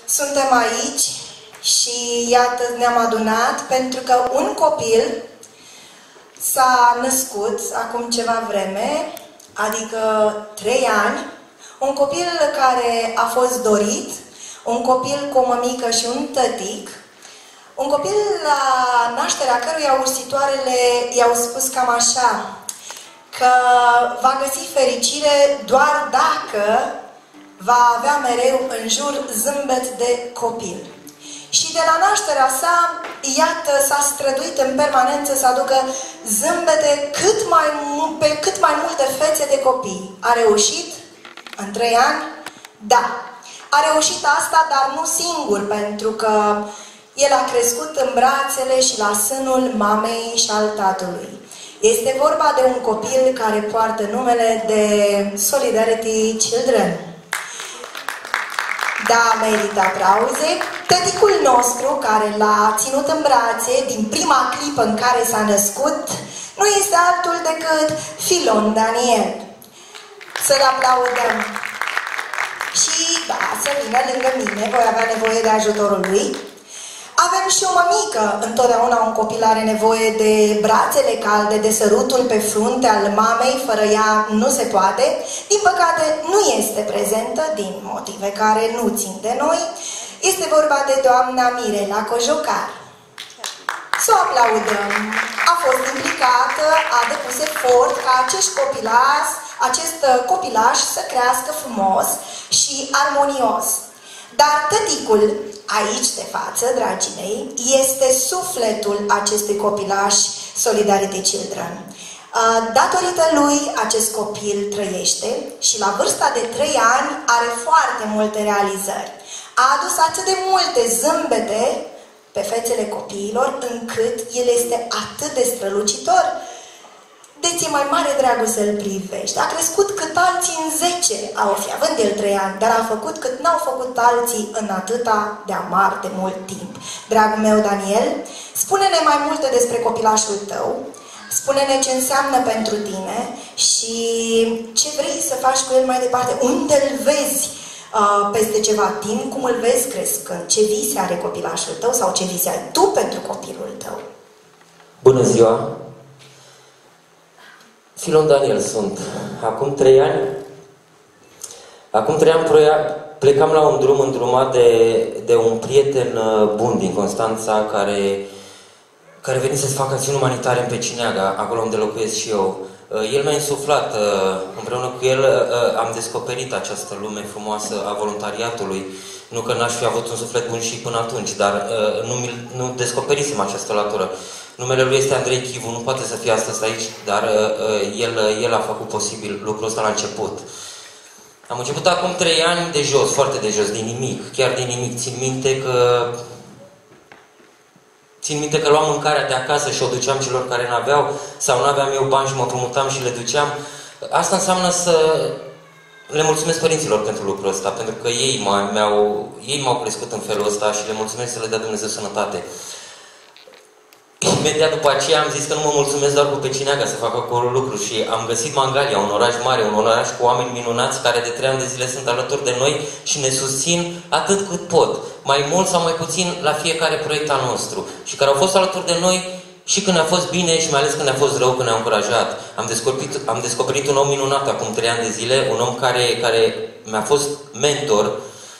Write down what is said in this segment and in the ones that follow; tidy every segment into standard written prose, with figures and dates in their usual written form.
Suntem aici și iată ne-am adunat pentru că un copil s-a născut acum ceva vreme, adică 3 ani, un copil care a fost dorit, un copil cu o mămică și un tătic, un copil la nașterea căruia ursitoarele i-au spus cam așa, că va găsi fericire doar dacă va avea mereu în jur zâmbet de copil. Și de la nașterea sa, iată, s-a străduit în permanență să aducă zâmbete pe cât mai multe fețe de copii. A reușit? În 3 ani? Da. A reușit asta, dar nu singur, pentru că el a crescut în brațele și la sânul mamei și al tatălui. Este vorba de un copil care poartă numele de Solidarity Children. Da, merită aplauze. Tăticul nostru, care l-a ținut în brațe din prima clipă în care s-a născut, nu este altul decât Filon Daniel. Să-l aplaudăm. Și, da, să vină lângă mine, voi avea nevoie de ajutorul lui. Avem și o mămică, întotdeauna un copil are nevoie de brațele calde, de sărutul pe frunte al mamei, fără ea nu se poate. Din păcate nu este prezentă, din motive care nu țin de noi. Este vorba de doamna Mirela Cojocar. Să o aplaudăm. A fost implicată, a depus efort ca acest copilaș să crească frumos și armonios. Dar tăticul, aici de față, dragii mei, este sufletul acestui copilaș Solidarity Children. Datorită lui, acest copil trăiește și la vârsta de 3 ani are foarte multe realizări. A adus atât de multe zâmbete pe fețele copiilor, încât el este atât de strălucitor. De ți-e mai mare dragul să-l privești. A crescut cât alții în 10 au fi, având el 3 ani, dar a făcut cât n-au făcut alții în atâta de amar de mult timp. Dragul meu Daniel, spune-ne mai multe despre copilașul tău, spune-ne ce înseamnă pentru tine și ce vrei să faci cu el mai departe. Unde îl vezi peste ceva timp, cum îl vezi crescând, ce vise are copilașul tău sau ce vise ai tu pentru copilul tău. Bună ziua! Filon Daniel sunt. Acum 3 ani plecam la un drum îndrumat de un prieten bun din Constanța care venise să facă acțiuni umanitare în Pecineaga, acolo unde locuiesc și eu. El mi-a insuflat, împreună cu el am descoperit această lume frumoasă a voluntariatului. Nu că n-aș fi avut un suflet bun și până atunci, dar nu descoperisem această latură. Numele lui este Andrei Chivu, nu poate să fie astăzi aici, dar el a făcut posibil lucrul ăsta la început. Am început acum 3 ani de jos, foarte de jos, din nimic, chiar din nimic. Țin minte că luam mâncarea de acasă și o duceam celor care n-aveau, sau n-aveam eu bani și mă împrumutam și le duceam. Asta înseamnă să le mulțumesc părinților pentru lucrul ăsta, pentru că ei m-au crescut în felul ăsta și le mulțumesc să le dea Dumnezeu sănătate. Imediat după aceea am zis că nu mă mulțumesc doar cu Pecineaga să fac acolo lucruri și am găsit Mangalia, un oraș mare, un oraș cu oameni minunați care de 3 ani de zile sunt alături de noi și ne susțin atât cât pot, mai mult sau mai puțin la fiecare proiect al nostru și care au fost alături de noi și când ne-a fost bine și mai ales când ne-a fost rău, când ne-au încurajat. Am descoperit un om minunat acum 3 ani de zile, un om care mi-a fost mentor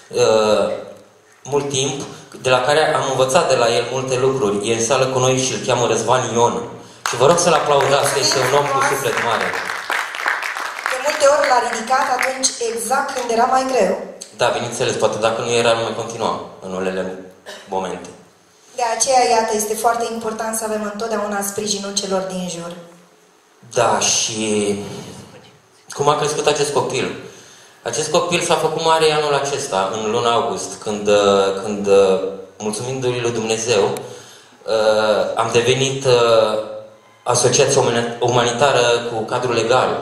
mult timp, de la care am învățat de la el multe lucruri. E în sală cu noi și îl cheamă Răzvan Ion. Și vă rog să-l aplaudați, că este un om cu suflet mare. De multe ori l-a ridicat atunci exact când era mai greu. Da, bineînțeles, poate dacă nu era, nu mai continuam în unele momente. De aceea, iată, este foarte important să avem întotdeauna sprijinul celor din jur. Da, și cum a crescut acest copil? Acest copil s-a făcut mare anul acesta, în luna august, când mulțumindu-i lui Dumnezeu, am devenit asociație umanitară cu cadru legal.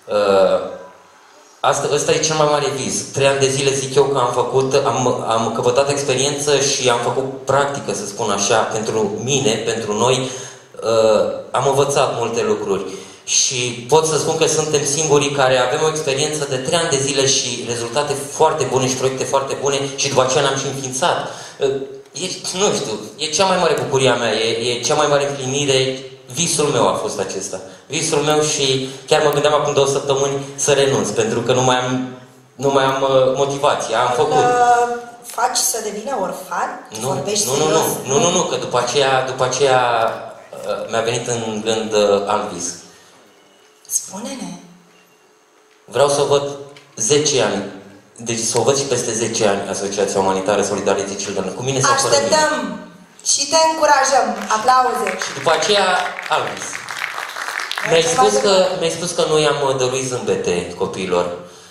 Ăsta e cel mai mare vis. 3 ani de zile zic eu că am căpătat experiență și am făcut practică, să spun așa, pentru mine, pentru noi. Am învățat multe lucruri. Și pot să spun că suntem singurii care avem o experiență de 3 ani de zile și rezultate foarte bune și proiecte foarte bune și după aceea ne-am și înființat. Nu știu, e cea mai mare bucurie a mea, e cea mai mare împlinire. Visul meu a fost acesta. Visul meu și chiar mă gândeam acum 2 săptămâni să renunț, pentru că nu mai am motivație. Am făcut. Faci să devină orfan? Nu, că după aceea mi-a venit în gând alt vis. Spune-ne. Vreau să o văd 10 ani. Deci să o văd și peste 10 ani Asociația Umanitară Solidarity Children. Cu mine sau fără mine. Așteptăm și te încurajăm. Aplauze. Și după aceea alt vis. Mi-ai spus că noi am dăruit zâmbete copiilor.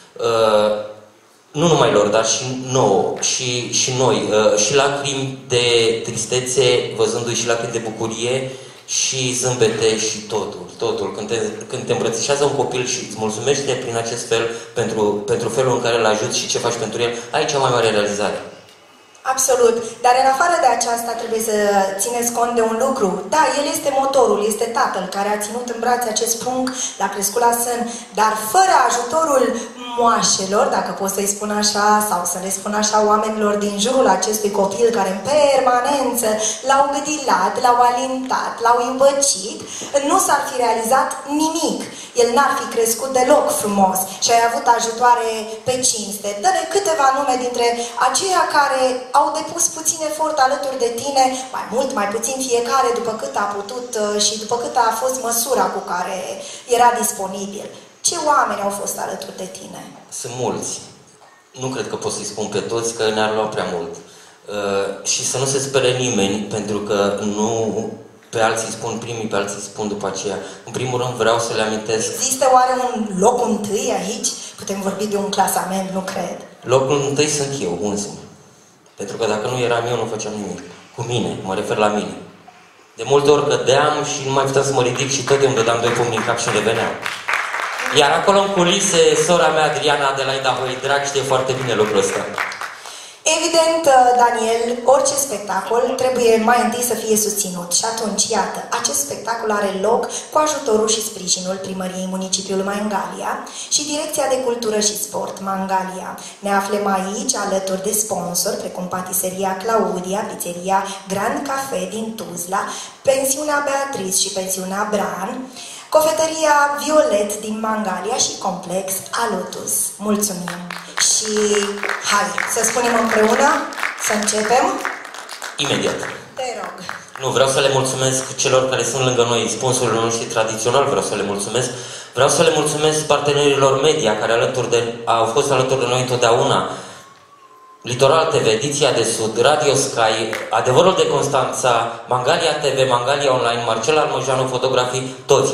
Nu numai lor, dar și nouă, și noi. Și lacrimi de tristețe, văzându-i, și lacrimi de bucurie, și zâmbete și totul. Când te îmbrățișează un copil și îți mulțumește prin acest fel pentru felul în care îl ajuți și ce faci pentru el, ai cea mai mare realizare. Absolut. Dar în afară de aceasta trebuie să țineți cont de un lucru. Da, el este motorul, este tatăl care a ținut în brațe acest prunc, l-a crescut la sân, dar fără ajutorul moașelor, dacă pot să-i spun așa, sau să le spun așa oamenilor din jurul acestui copil care în permanență l-au gâdilat, l-au alintat, l-au îmbăcit, nu s-ar fi realizat nimic. El n-ar fi crescut deloc frumos și ai avut ajutoare pe cinste. Dă-ne câteva nume dintre aceia care au depus puțin efort alături de tine, mai mult, mai puțin fiecare, după cât a putut și după cât a fost măsura cu care era disponibil. Ce oameni au fost alături de tine? Sunt mulți. Nu cred că pot să-i spun pe toți, că ne-ar lua prea mult. Și să nu se spere nimeni, pentru că nu pe alții spun primii, pe alții spun după aceea. În primul rând vreau să le amintesc... Există oare un loc întâi aici? Putem vorbi de un clasament, nu cred. Locul întâi sunt eu, însumi. Pentru că dacă nu eram eu, nu făceam nimic. Cu mine, mă refer la mine. De multe ori cădeam și nu mai puteam să mă ridic și tot îmi dădeam 2 pumni în cap și reveneam. Iar acolo în culise, sora mea, Adriana, de la Idaho Drag, știe foarte bine lucrul ăsta. Evident, Daniel, orice spectacol trebuie mai întâi să fie susținut. Și atunci, iată, acest spectacol are loc cu ajutorul și sprijinul Primăriei Municipiului Mangalia și Direcția de Cultură și Sport Mangalia. Ne aflăm aici alături de sponsori, precum Patiseria Claudia, Pizzeria Grand Cafe din Tuzla, Pensiunea Beatrice și Pensiunea Bran, Cofetăria Violet din Mangalia și Complex Alutus. Mulțumim! Și hai, să spunem împreună, să începem? Imediat. Te rog. Nu, vreau să le mulțumesc celor care sunt lângă noi, sponsorilor noștri tradiționali, vreau să le mulțumesc. Vreau să le mulțumesc partenerilor media care au fost alături de noi întotdeauna. Litoral TV, Ediția de Sud, Radio Sky, Adevărul de Constanța, Mangalia TV, Mangalia Online, Marcel Armojanu, fotografii, toți.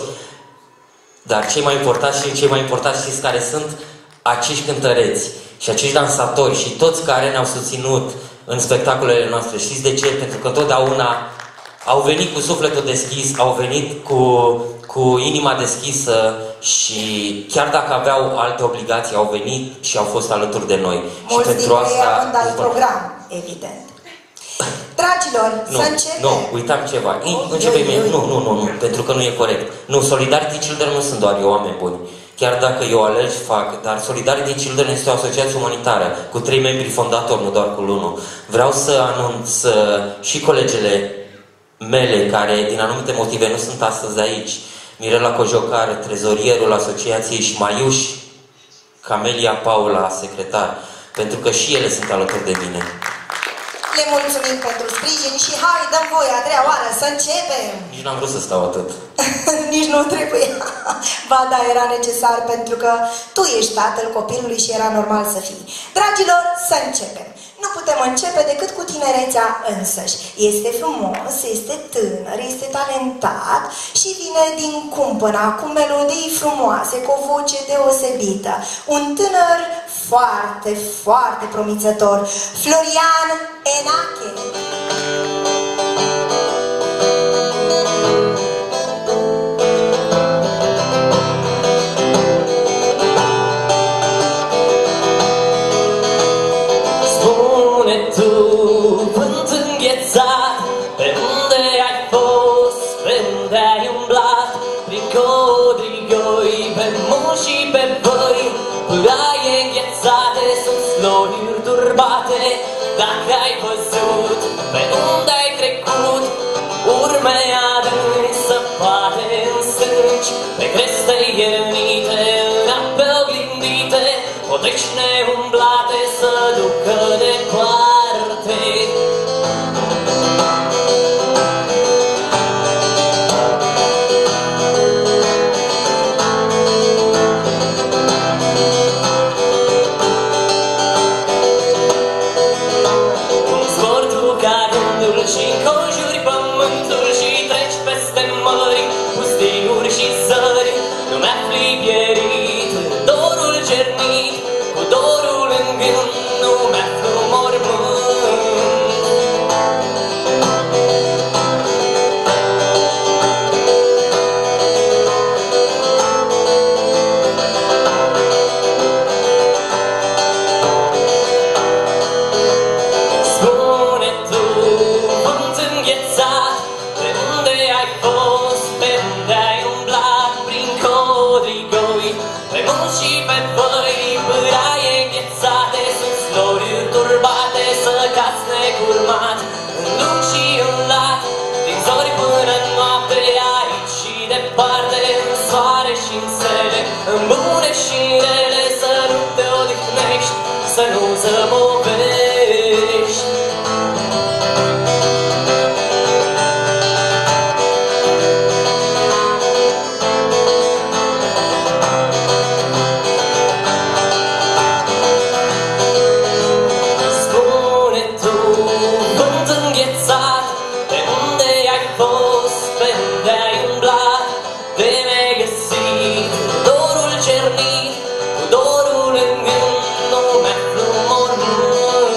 Dar cei mai importanți știți care sunt? Acești cântăreți și acești dansatori și toți care ne-au susținut în spectacolele noastre. Știți de ce? Pentru că întotdeauna au venit cu sufletul deschis, au venit cu inima deschisă și chiar dacă aveau alte obligații, au venit și au fost alături de noi. Mulți și pentru asta având alt program, evident. Dragilor, să începem. Nu, uitam ceva. Nu, pentru că nu e corect. Nu, Solidarity Children nu sunt doar eu, oameni buni. Chiar dacă eu alerg, fac, dar Solidarity Children este o asociație umanitară cu 3 membri fondatori, nu doar cu unul. Vreau să anunț și colegele mele care, din anumite motive, nu sunt astăzi aici. Mirela Cojocar, trezorierul asociației, și Maiuș, Camelia Paula, secretar, pentru că și ele sunt alături de mine. Le mulțumim pentru sprijin și hai, dăm voie a treia oară să începem! Nici n-am vrut să stau atât. Nici nu trebuie. Ba da, era necesar pentru că tu ești tatăl copilului și era normal să fii. Dragilor, să începem! Nu putem începe decât cu tinerețea însăși. Este frumos, este tânăr, este talentat și vine din cumpăna cu melodii frumoase, cu o voce deosebită. Un tânăr foarte, foarte promițător. Florian Enache. Pe unde ai fost, pe unde ai umblat, prin codri dacă ai văzut pe unde ai trecut urme adânci săpate în stânci, pe creste iernite, în ape oglindite, poteci neumblate să ducă departe. Și înconjuri pământul și treci peste mări, pustiuri și zări. Nu mi-afli pierit, dorul cernit, cu dorul în gând, nu mi-aflu mormânt. Spune tu, vânt înghețat, de unde ai fost, pe unde ai umblat, prin codrigoi, pe munți și pe văi, pâraie înghețate, sunt slori turbate, să cați necurmat, în lung și în lat, din zori până în noapte, aici și departe, în soare și în sele, în bune și în rele, să nu te odihnești, să nu zăbovești. Spune tu, vânt înghețat, de unde ai fost, pe unde ai umblat, de mi-ai găsit dorul cernit, cu dorul în gând, nu mi-aflu mormânt.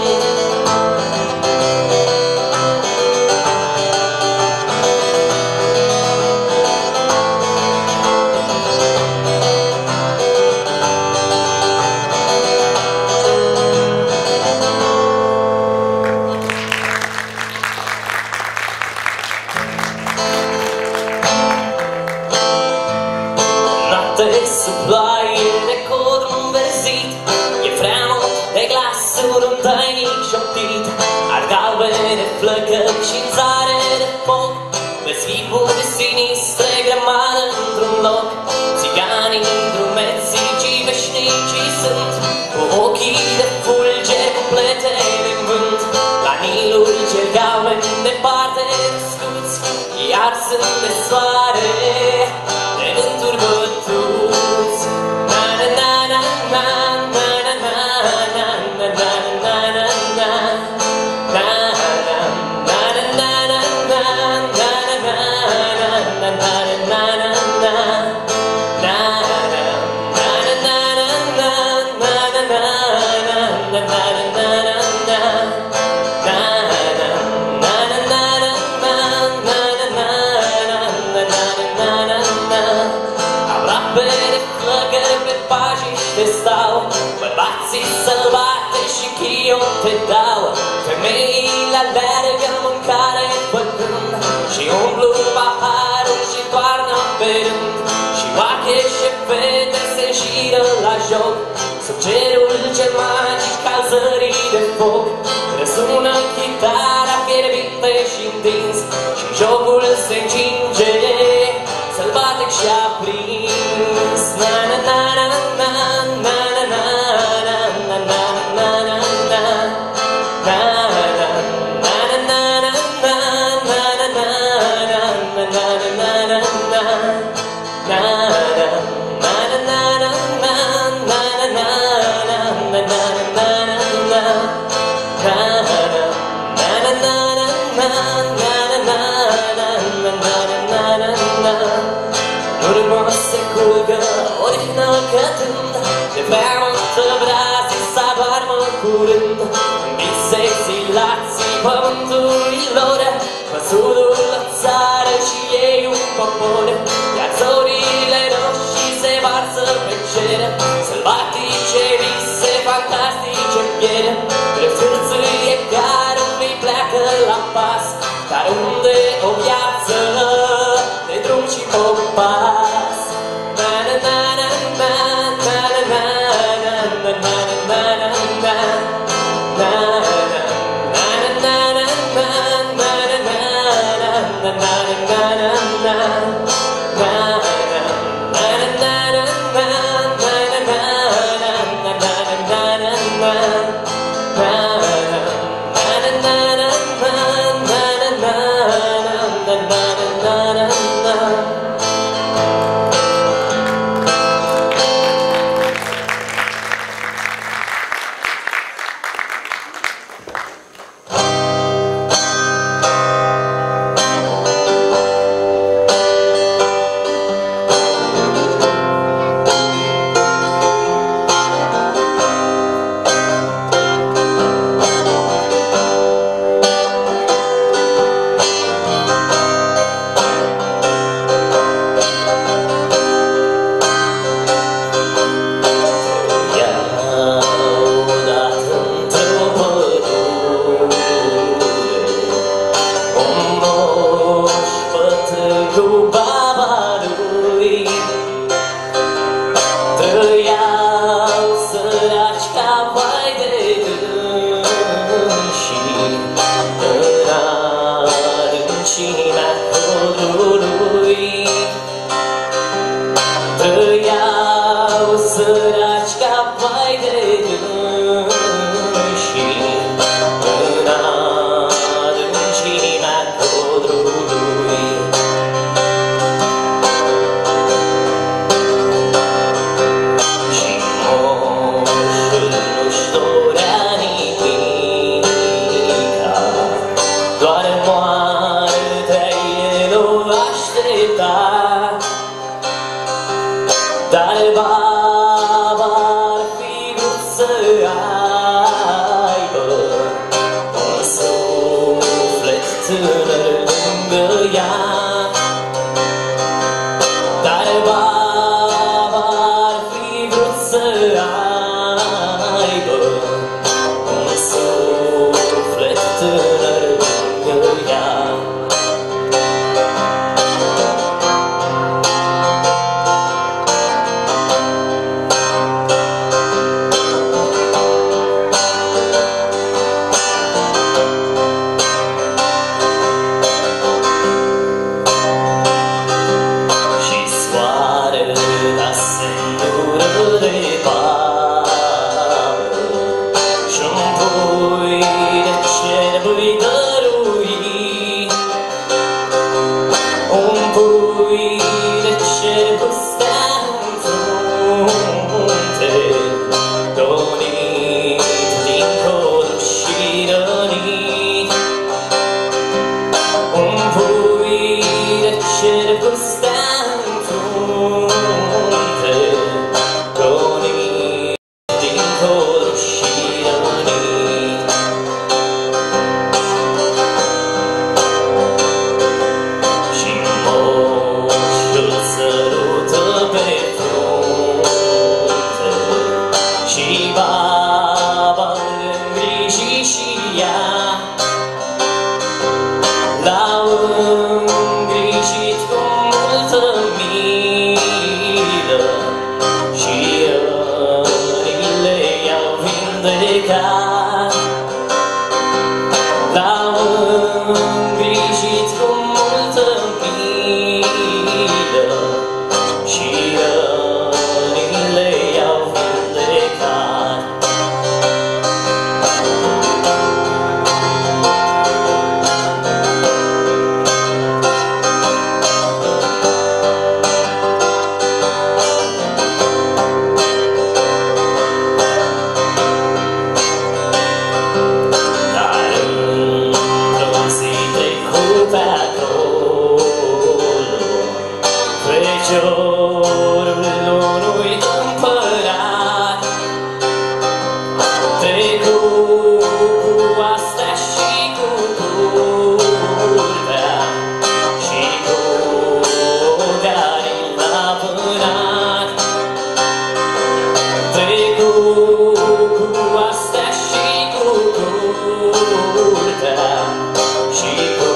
Noapte sub ploaie de codru înverzit, e freamăt de glasuri un tainic șoptit, ar galbene flăcări și țare de foc, vezi chipuri sinistre grămadă într-un loc. Țiganii, drumețicii veșnicii sunt, cu ochii de fulge, cu plete de vânt, la Nilul cel galben departe răscuți, iar sunt de soare, de vânturi bătuți. Na na na na na na na na na na na na na. Na na na na na na na na na na na na na. Na na na na na na na na na na na na na. Aproape de flăcări pe pagini te stau, bărbații sălbate și chiote dau, femeile alergă mâncare făcând și umplu paharul și toarnă pe rând, și oache și fete se înșiră la joc, sub cerul cel magic al zării de foc. Răsună chitara fierbinte și întins, și jocul se încinge, sălbatic și aprins. Na na na na na na na na na na na na na na. Na na na na na na na na na na na na na na. Na na na na na na na na na na na na. Urmă se culgă, odihnă cătând, de freamătă brații s-adoarmă curând, în vise exilații pământului lor, măsurul la țară și ei un popor, iar zorile roșii se varsă pe cer, sălbatice vise fantastice pierd, drept hârțâie care unui pleacă la pas, dar unde o viață de drum și popas. Na na na na na na na na na na na na na na. și ea. L-au îngrijit cu multă milă și rănile i-au vindecat. L-au îngrijit cu multă milă și rănile i-au vindecat. Feciorul unui împărat trecu cu astea și cu curvea și cu garii l-a vânat. Trecu cu astea și cu curvea și cu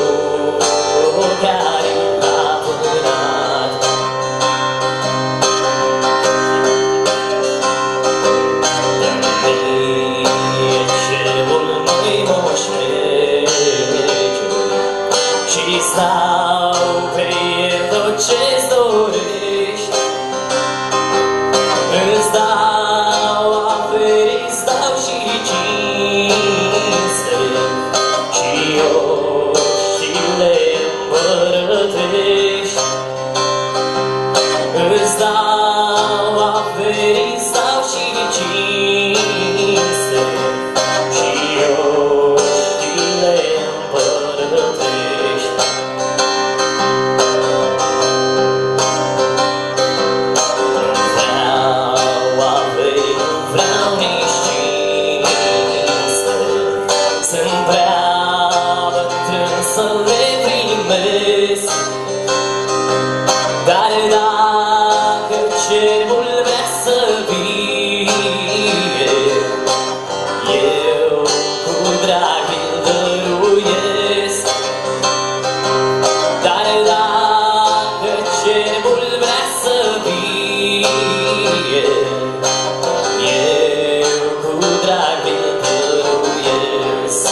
garii l-a vânat. Și stau pe el tot ce-ți dorești. Îți dau avere, îți dau și cinste și oștile împărătești. Îți dau avere, îți dau și cinste și oștile împărătești. Sunt prea bătrân să le primesc, dar dacă cerul vrea să vie, eu cu drag îl dăruiesc. Dar dacă cerul vrea să vie, eu cu drag îl dăruiesc.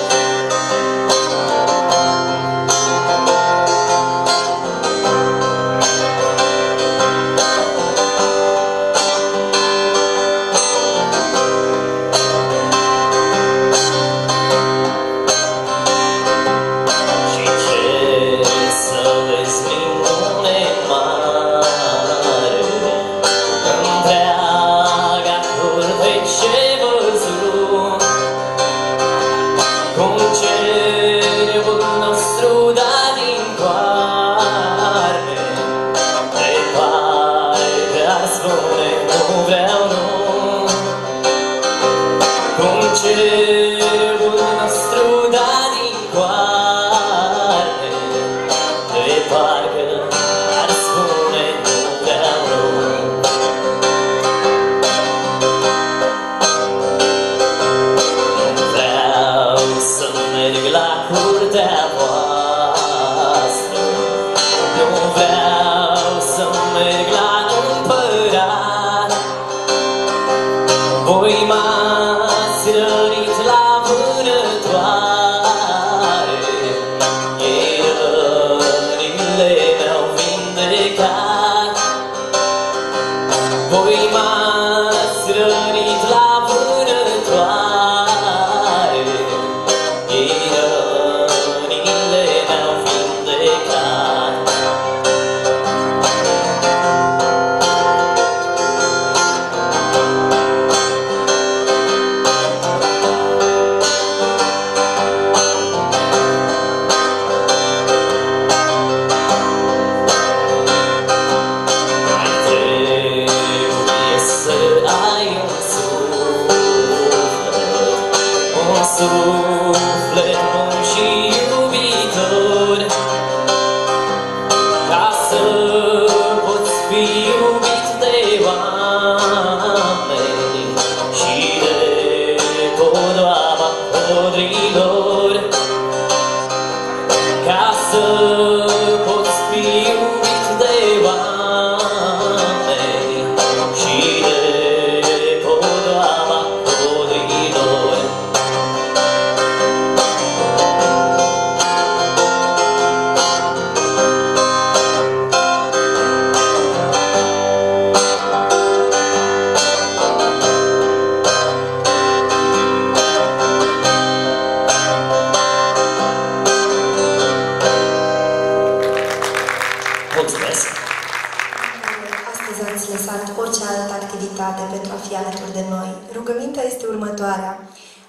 Și ce să vezi minune mare, întreaga curte ce văzut, cum cerul nostru da din coarne, de parcă ar spune nu vreau nu. Cum cerul nostru da din coarne, de parcă ar spune nu vreau nu. Nu vreau să merg la curtea voastră, nu vreau să merg la împărat. Voi m-ați rănit la vânătoare, ei rănile mi-au vindecat. Voi m-ați rănit la vânătoare, ei rănile mi-au vindecat. Suflet bun și iubitor, ca să poți fi iubit de oameni și de podoaba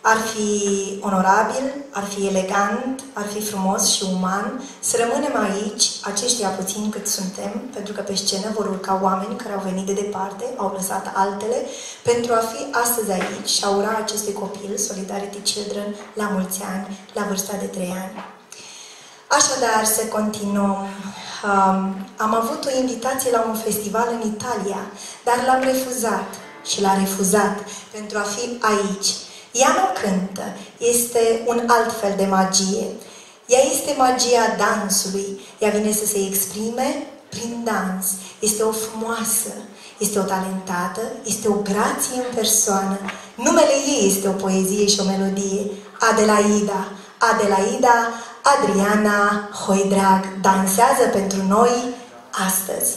Ar fi onorabil, ar fi elegant, ar fi frumos și uman să rămânem aici, aceștia puțin cât suntem, pentru că pe scenă vor urca oameni care au venit de departe, au lăsat altele, pentru a fi astăzi aici și a ura acestui copil, Solidarity Children, la mulți ani, la vârsta de 3 ani. Așadar, să continuăm. Am avut o invitație la un festival în Italia, dar l-am refuzat și l-a refuzat pentru a fi aici. Ea nu cântă, este un alt fel de magie. Ea este magia dansului. Ea vine să se exprime prin dans. Este o frumoasă, este o talentată, este o grație în persoană. Numele ei este o poezie și o melodie. Adelaida. Adelaida Adriana Hoidrag dansează pentru noi astăzi.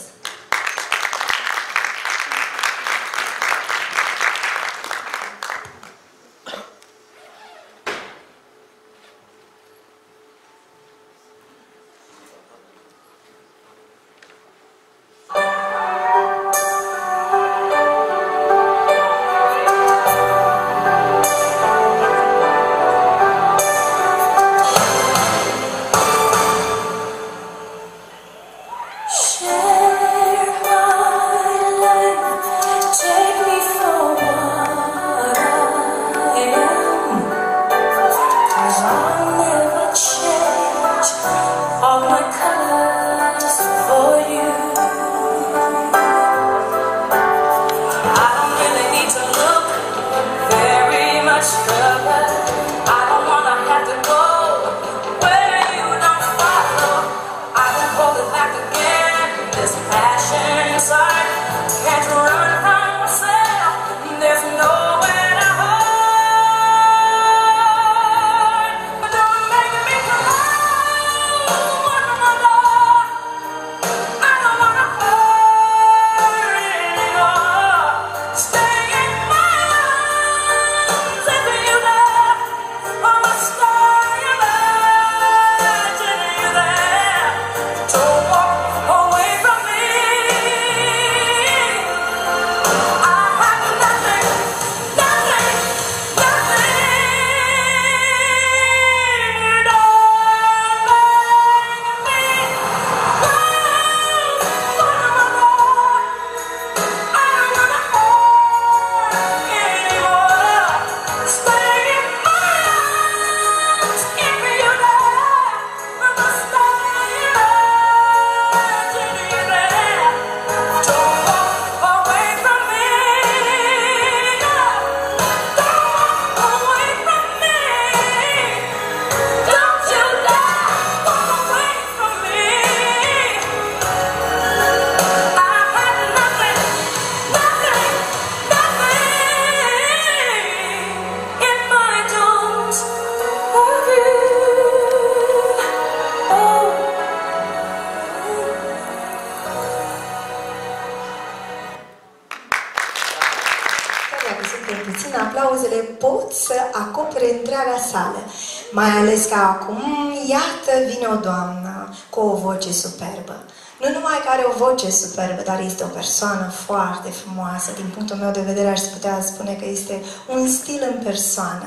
Aplauzele pot să acopere întreaga sală. Mai ales că acum, iată, vine o doamnă cu o voce superbă. Nu numai că are o voce superbă, dar este o persoană foarte frumoasă. Din punctul meu de vedere, aș putea spune că este un stil în persoană.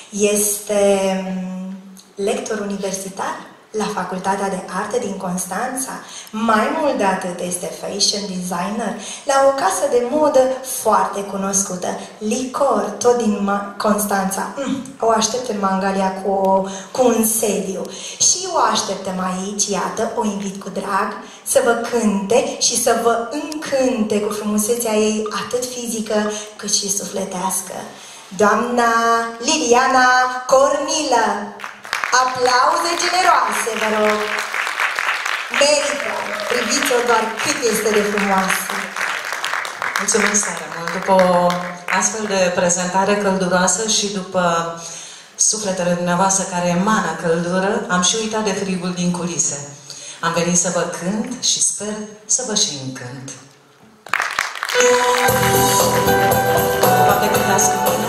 Este lector universitar la Facultatea de Arte din Constanța. Mai mult de atât, este fashion designer la o casă de modă foarte cunoscută, Licor, tot din Constanța. O aștept în Mangalia cu un sediu. Și o așteptăm aici, iată, o invit cu drag să vă cânte și să vă încânte cu frumusețea ei atât fizică cât și sufletească. Doamna Liliana Cornilă! Aplauze generoase, vă rog! Merită! Priviți-o doar cât este de frumoasă! Mulțumesc tare mult! După o astfel de prezentare călduroasă și după sufletele dumneavoastră care emană căldură, am și uitat de frigul din culise. Am venit să vă cânt și sper să vă și încânt. Poate cântați cu mine?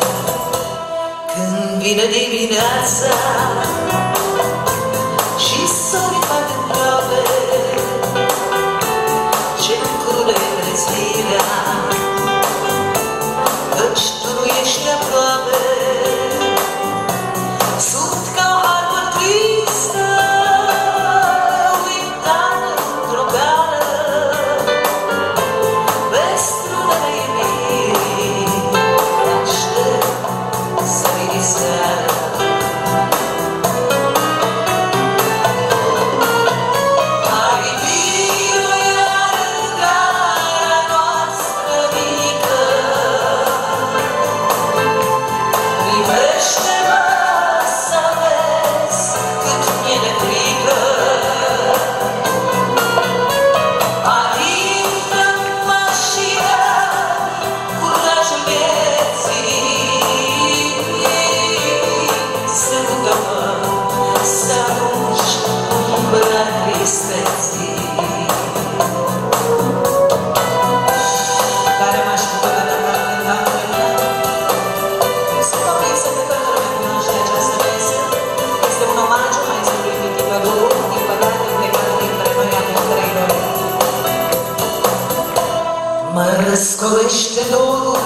Vine dimineața și tristeții. Care m-aș putea cânta. Sunt convinsă că toată lumea cunoaște această piesă. Este un omagiu mai zărit Păduru, din păcate plecat dintre noi acum 3 luni. Mă răscolește dorul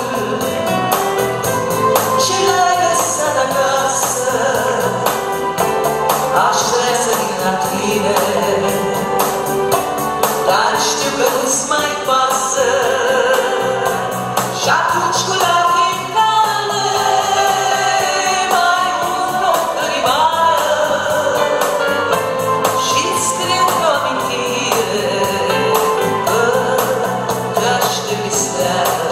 ce l-ai lăsat acasă. Aș vrea să vin la tine, dar știu că nu-ți mai pasă. Și atunci cu lacrimi calde mai umplu o cărămară și-ți scriu o amintire că te aștept seară.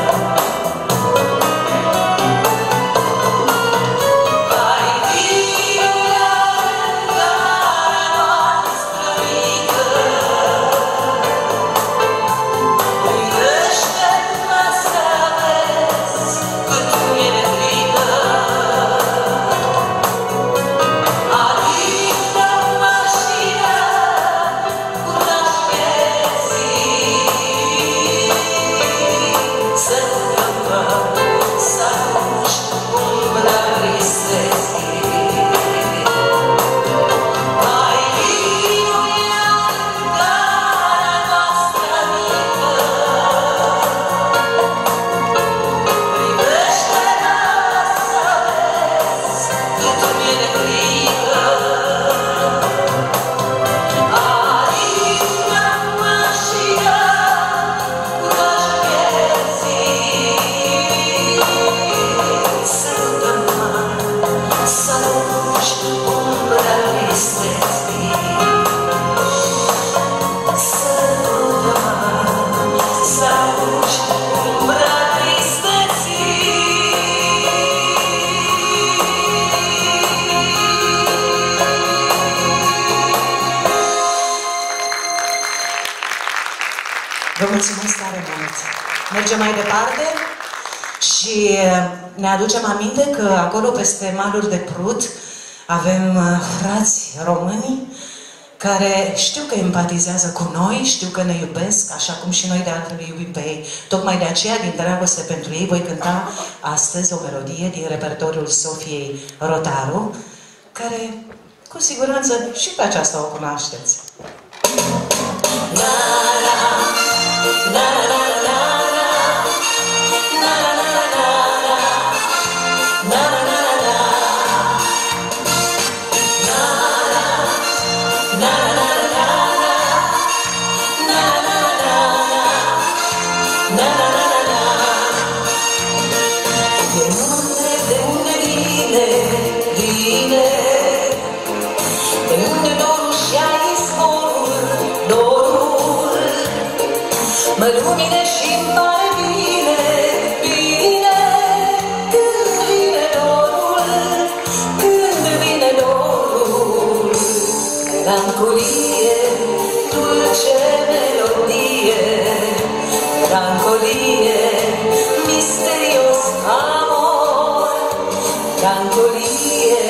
Vă mulțumesc tare mult! Mergem mai departe și ne aducem aminte că acolo peste maluri de Prut avem frați români care știu că empatizează cu noi, știu că ne iubesc, așa cum și noi de altfel îi iubim pe ei. Tocmai de aceea, din dragoste pentru ei, voi cânta astăzi o melodie din repertoriul Sofiei Rotaru, care cu siguranță și pe aceasta o cunoașteți. Mă lumine și-mi pare bine, bine, când vine dorul, când vine dorul. Melancolie, dulce melodie, melancolie, misterios amor, melancolie,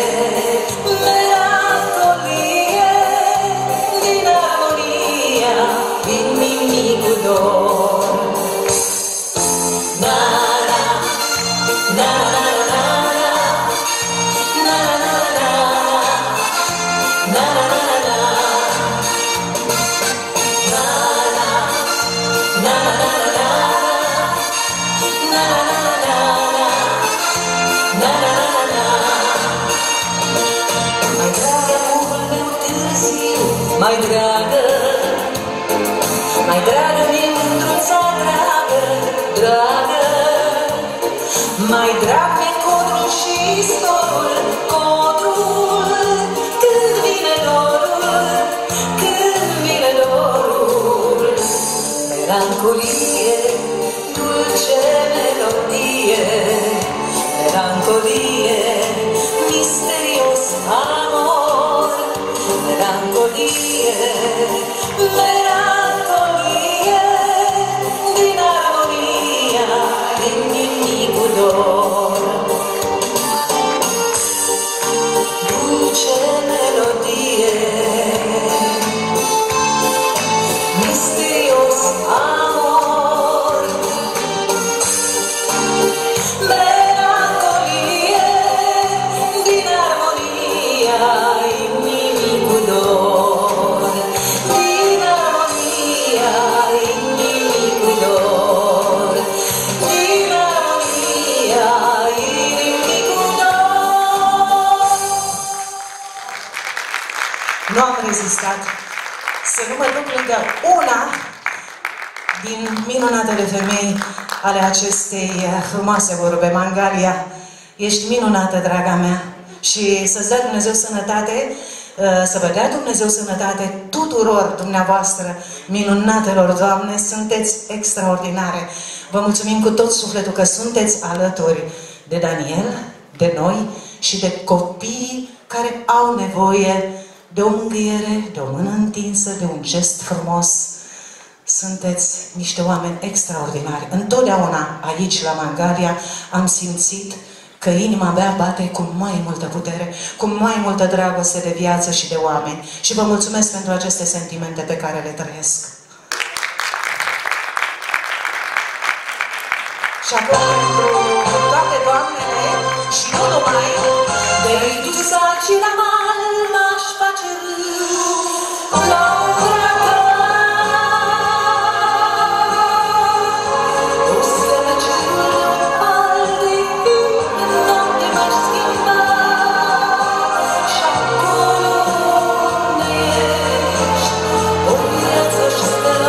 melancolie, din armonia, din mimicul dor. Mai dragă, mai dragă mi-e mândruța dragă, dragă. Mai drag mi-e codrul și storul, codrul. Când vine dorul, când vine dorul. Melancolie, dulce melodie, melancolie, misterios amor. Melancolie, melancolie, din armonia, din mimicul dor. Dulce melodie, să nu mă duc lângă una din minunatele femei ale acestei frumoase vorbe. Mangalia, ești minunată, draga mea, și să-ți dea Dumnezeu sănătate, să vă dea Dumnezeu sănătate tuturor dumneavoastră, minunatelor Doamne, sunteți extraordinare. Vă mulțumim cu tot sufletul că sunteți alături de Daniel, de noi și de copiii care au nevoie de o mângâiere, de o mână întinsă, de un gest frumos. Sunteți niște oameni extraordinari. Întotdeauna aici, la Mangalia, am simțit că inima mea bate cu mai multă putere, cu mai multă dragoste de viață și de oameni. Și vă mulțumesc pentru aceste sentimente pe care le trăiesc. Și acum pentru toate doamnele și nu numai, de-ai tu sarcina mal m-aș face râu la umbra ta. O să mă cerul albe în noapte m-aș schimba și acolo unde ești o viață-și sta.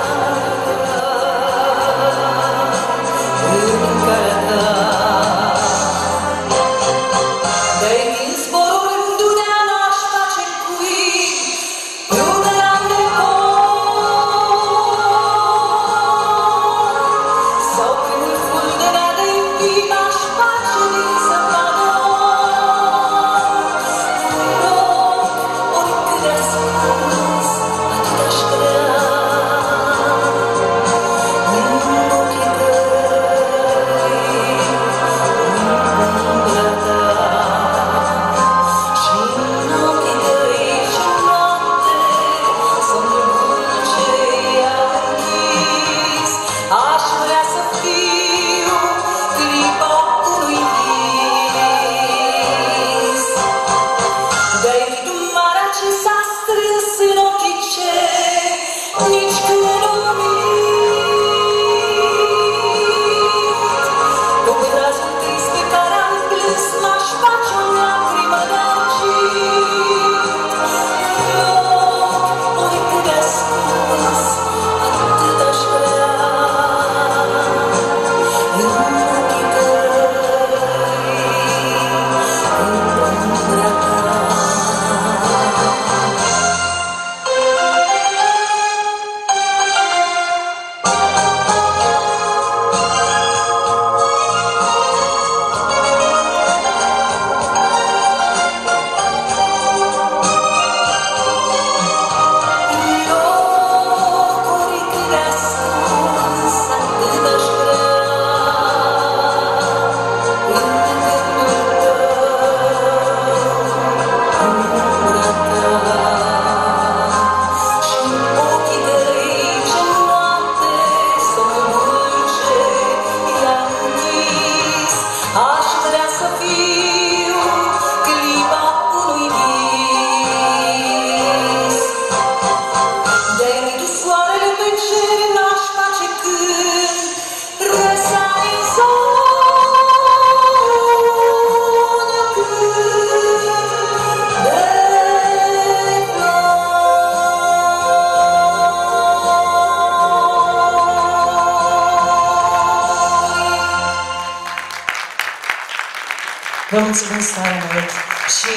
Vă mulțumesc tare mult și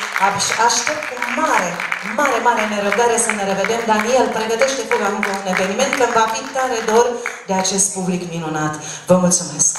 aștept cu mare nerăbdare să ne revedem. Daniel, pregătește cu încă un eveniment, că va fi tare dor de acest public minunat. Vă mulțumesc!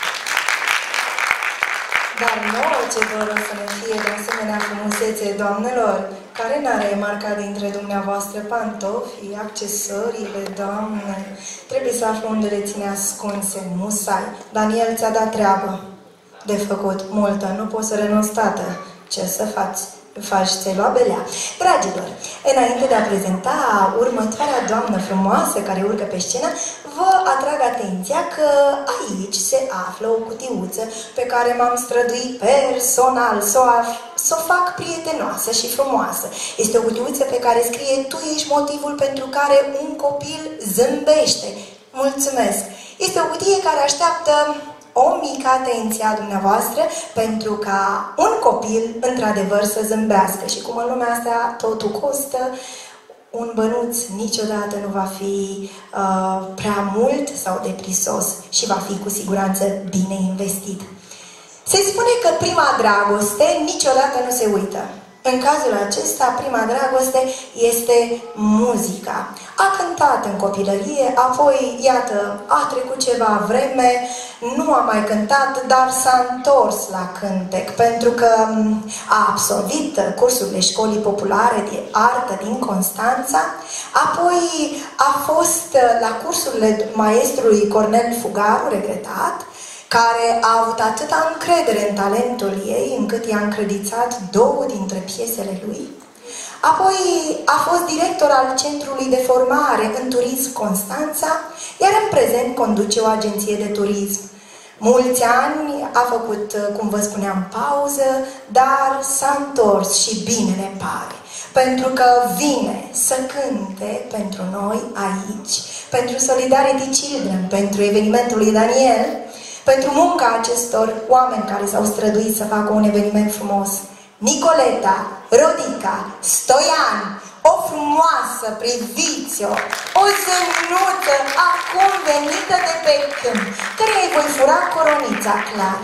Dar nouă ce vă rog să ne fie de asemenea frumusețe, doamnelor, care n-a remarcat dintre dumneavoastră pantofii, accesoriile, doamne, trebuie să aflu unde le ține ascunse, musai. Daniel ți-a dat treabă de făcut, multă, nu poți să renunți, tată. Ce să faci? Ți-ai luat belea. Dragilor, înainte de a prezenta următoarea doamnă frumoasă care urcă pe scenă, vă atrag atenția că aici se află o cutiuță pe care m-am străduit personal să o fac prietenoasă și frumoasă. Este o cutiuță pe care scrie: tu ești motivul pentru care un copil zâmbește. Mulțumesc! Este o cutie care așteaptă o mică atenție a dumneavoastră pentru ca un copil într-adevăr să zâmbească. Și cum în lumea asta totul costă, un bănuț niciodată nu va fi prea mult sau deprisos și va fi cu siguranță bine investit. Se spune că prima dragoste niciodată nu se uită. În cazul acesta, prima dragoste este muzica. A cântat în copilărie, apoi, iată, a trecut ceva vreme, nu a mai cântat, dar s-a întors la cântec, pentru că a absolvit cursurile școlii populare de artă din Constanța, apoi a fost la cursurile maestrului Cornel Fugaru, regretat, care a avut atâta încredere în talentul ei, încât i-a încredițat 2 dintre piesele lui. Apoi a fost director al Centrului de Formare în Turism Constanța, iar în prezent conduce o agenție de turism. Mulți ani a făcut, cum vă spuneam, pauză, dar s-a întors și bine ne pare, pentru că vine să cânte pentru noi aici, pentru Solidarity Children, pentru evenimentul lui Daniel, pentru munca acestor oameni care s-au străduit să facă un eveniment frumos. Nicoleta, Rodica, Stoian, o frumoasă, priviți-o, o zânuță acum venită de pe câmp, care îi voi fura coronița, clar.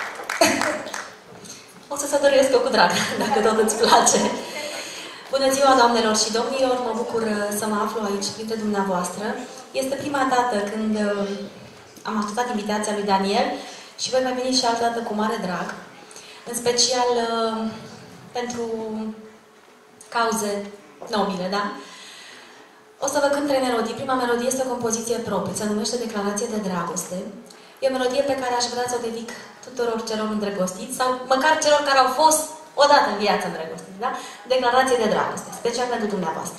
O să sădăruiesc eu cu drag, dacă tot îți place. Bună ziua, doamnelor și domnilor, mă bucur să mă aflu aici printre dumneavoastră. Este prima dată când am acceptat invitația lui Daniel și voi mai veni și altă dată cu mare drag, în special pentru cauze nobile, da? O să vă cânt 3 melodii. Prima melodie este o compoziție proprie, se numește Declarație de Dragoste. E o melodie pe care aș vrea să o dedic tuturor celor îndrăgostiți sau măcar celor care au fost odată în viață îndrăgostiți, da? Declarație de Dragoste, special pentru dumneavoastră.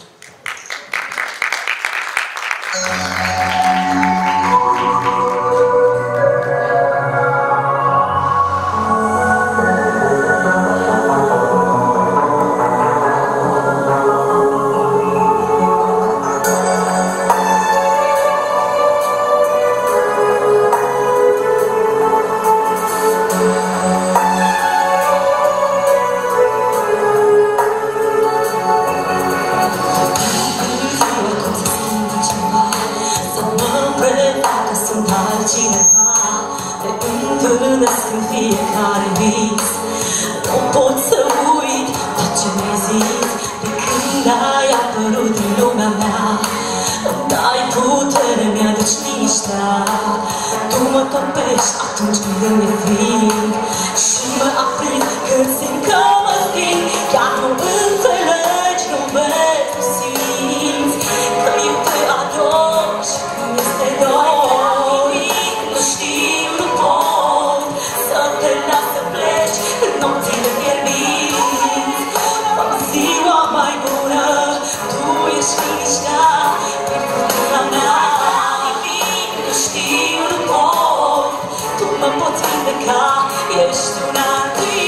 Atunci când mi-e frig și mă aprind când simt că mă sting, chiar nu înțelegi, nu vezi, nu simți că eu te ador și când este dor. Nu știu, nu pot să te las să pleci în nopțile fierbinți. Fă ziua mai bună, tu ești liniștea din furtuna mea. Nu știu, nu pot, tu mă poți vindeca, ești una din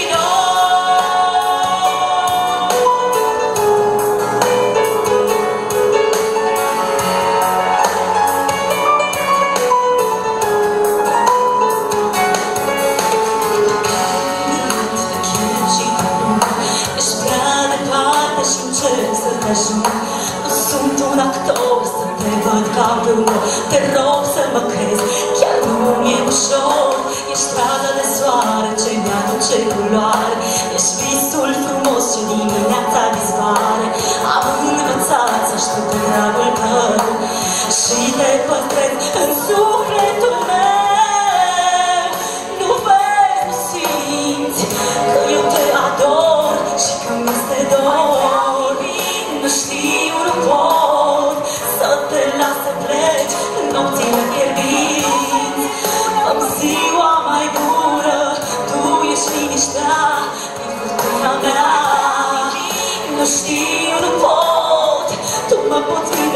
ești prea departe și încerc să te ajung. Nu sunt un actor să te văd ca pe un om. Te rog să mă crezi, chiar nu mi-e ușor. Ești strada de soare ce mi-aduce culoare. Ești visul frumos ce dimineața dispare. Am învățat să știu de dragul tău și te păstrez în sufletul meu. Nu vezi, nu simți că eu te ador și că mi-este dor. Nu știu, nu pot să te las să pleci în nopțile fierbinți. Fă-mi ziua mai bună, tu ești liniștea din furtuna mea. Nu știu, nu pot, tu mă poți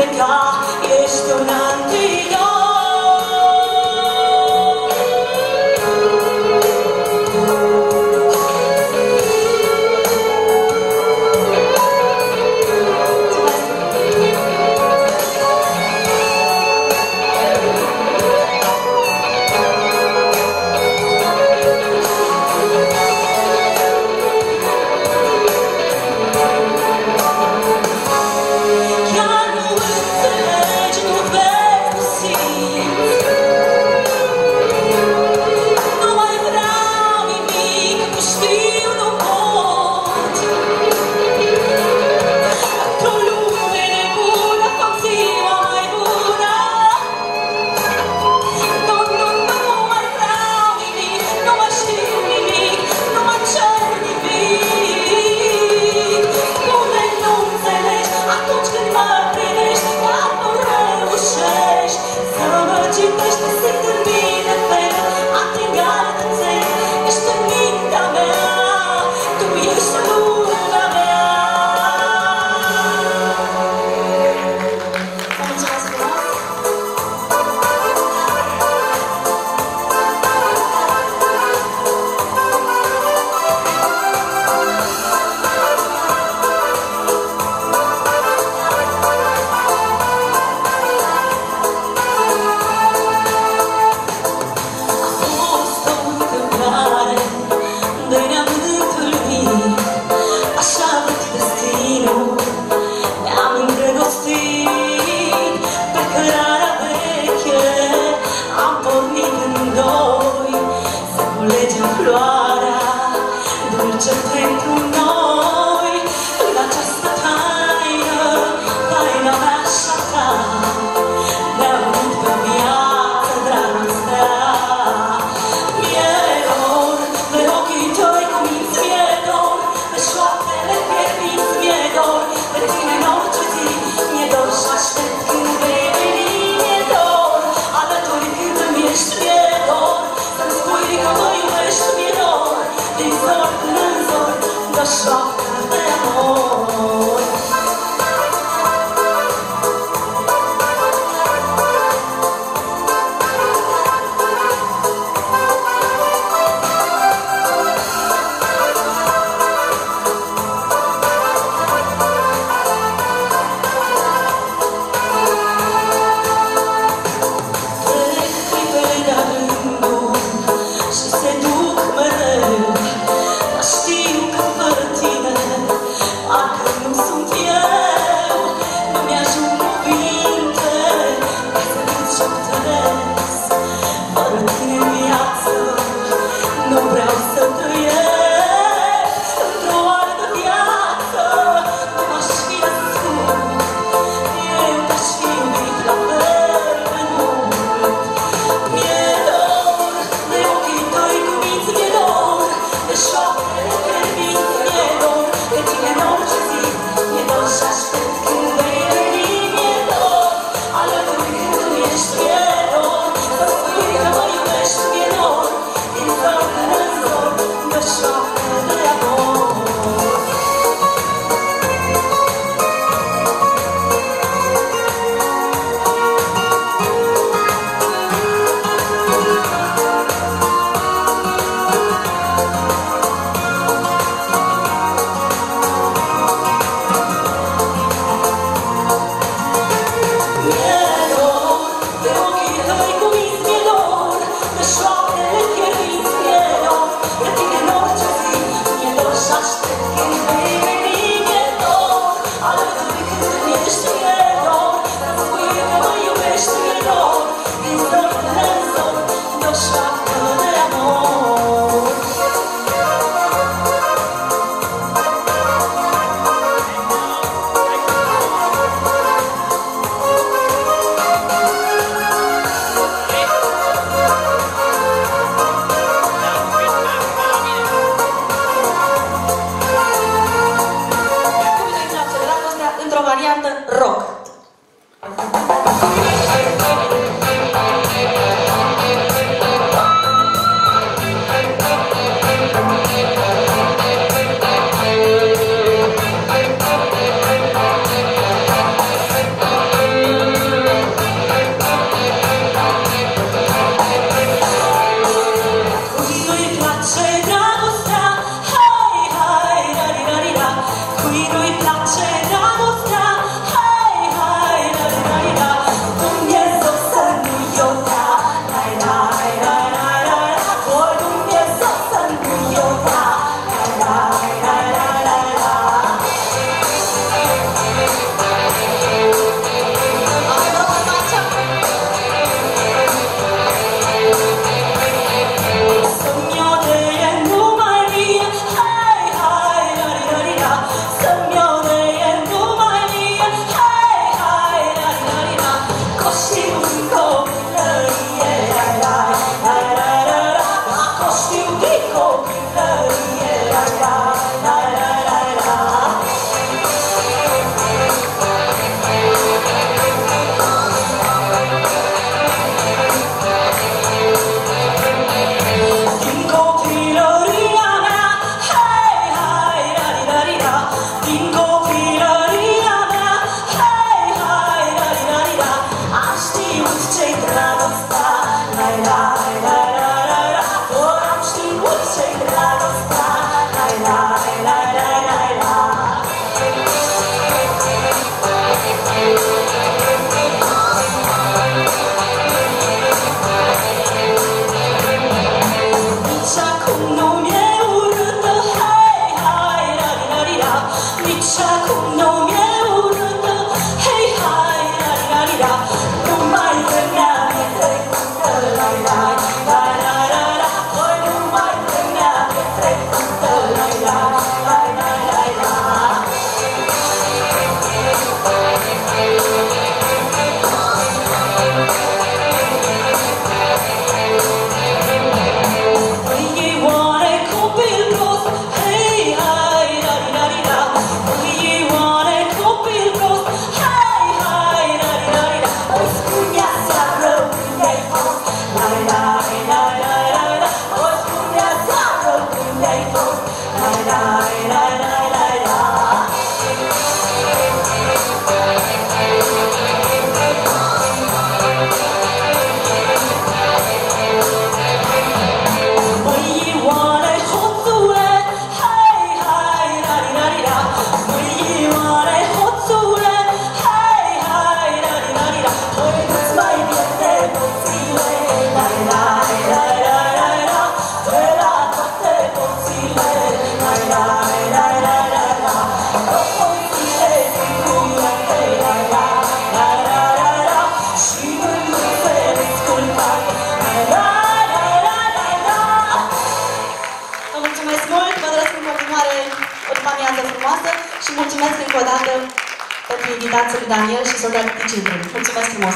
pentru Daniel și Solidarity Children. Mulțumesc frumos!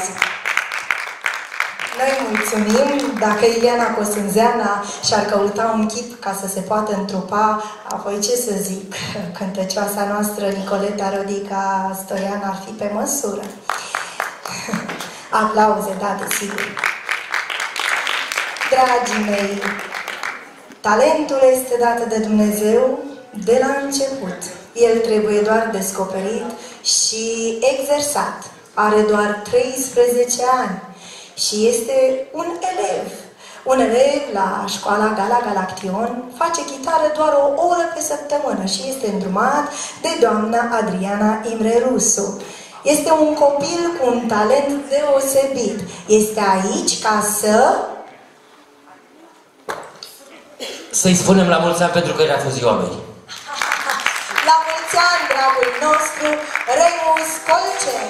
Noi mulțumim. Dacă Ileana Cosânzeana și-ar căuta un chip ca să se poată întrupa, apoi ce să zic, cântăcioasa noastră Nicoleta Rodica Stoian ar fi pe măsură. Aplauze, da, desigur. Dragii mei, talentul este dat de Dumnezeu de la început. El trebuie doar descoperit și exersat. Are doar 13 ani și este un elev. Un elev la școala Gala Galaction face chitară doar o oră pe săptămână și este îndrumat de doamna Adriana Imre Rusu. Este un copil cu un talent deosebit. Este aici ca să-i spunem la mulți ani pentru că era fost ziua lui. La mulți ani, dragul nostru, Remus Colcea!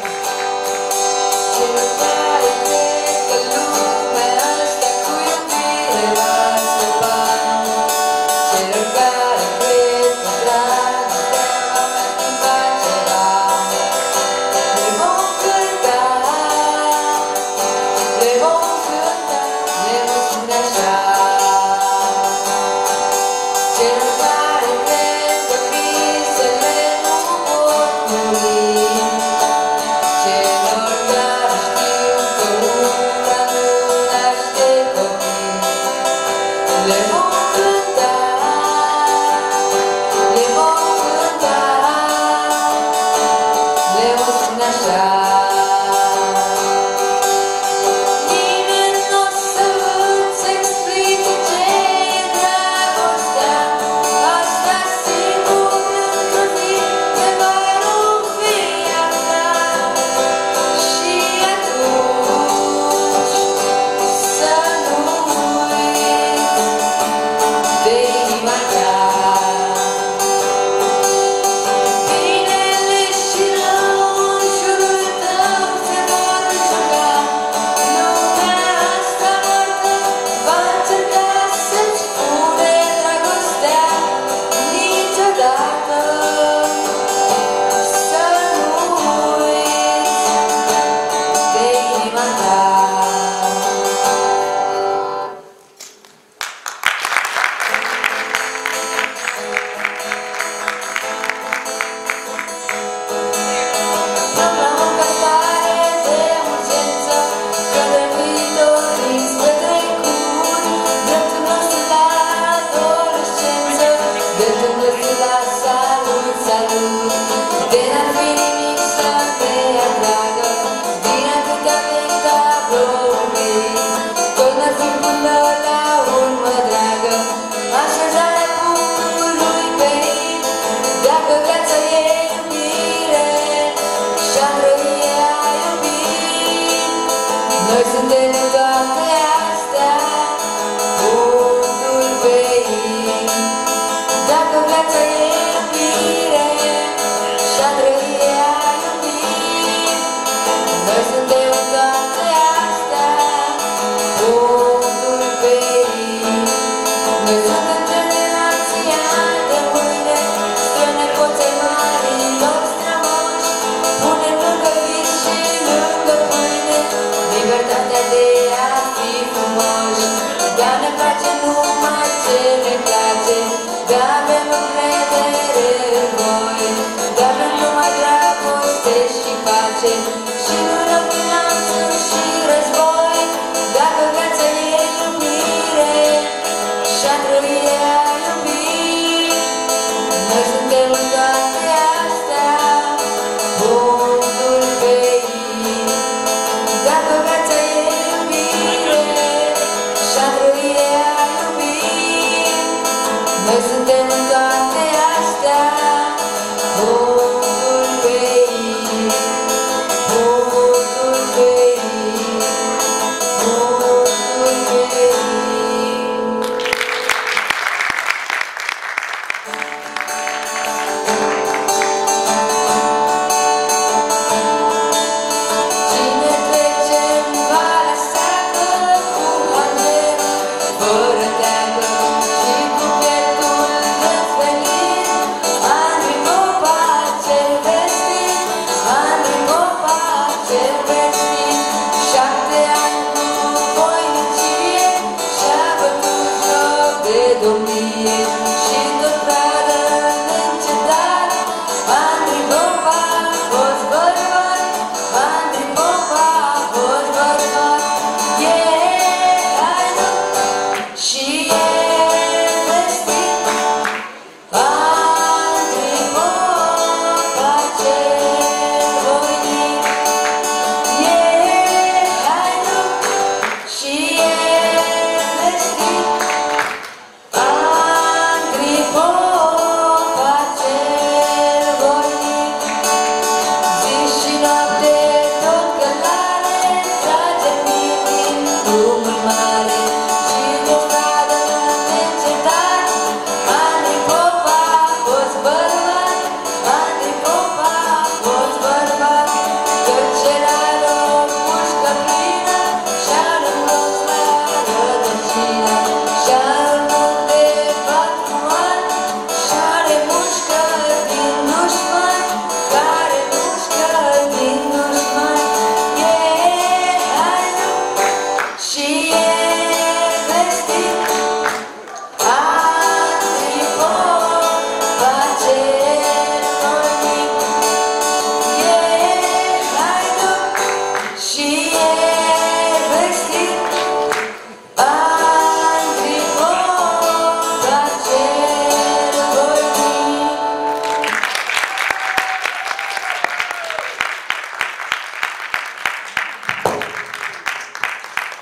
Libertatea de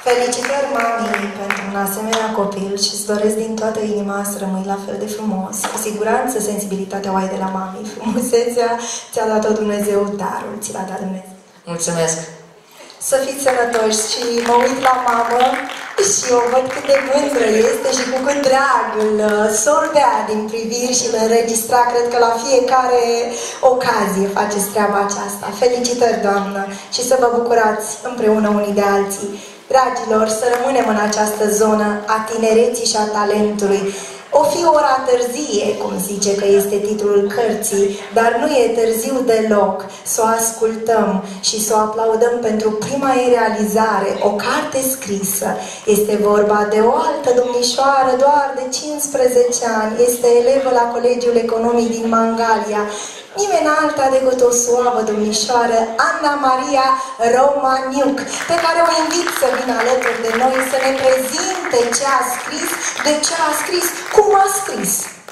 Felicitări, mami, pentru un asemenea copil și îți doresc din toată inima să rămâi la fel de frumos. Cu siguranță sensibilitatea o ai de la mami. Frumusețea ți-a dat-o Dumnezeu, darul ți l-a dat Dumnezeu. Mulțumesc! Să fiți sănătoși și mă uit la mamă și o văd cât de mândră este și cu cât drag îl sorbea din priviri și îl înregistra. Cred că la fiecare ocazie faceți treaba aceasta. Felicitări, doamnă, și să vă bucurați împreună unii de alții. Dragilor, să rămânem în această zonă a tinereții și a talentului. O fi ora târzie, cum zice că este titlul cărții, dar nu e târziu deloc să o ascultăm și să o aplaudăm pentru prima ei realizare, o carte scrisă. Este vorba de o altă domnișoară, doar de 15 ani, este elevă la Colegiul Economic din Mangalia. Nimeni alta decât o suavă domnișoară, Anna Maria Romaniuc, pe care o invit să vină alături de noi să ne prezinte ce a scris, de ce a scris, cum a scris.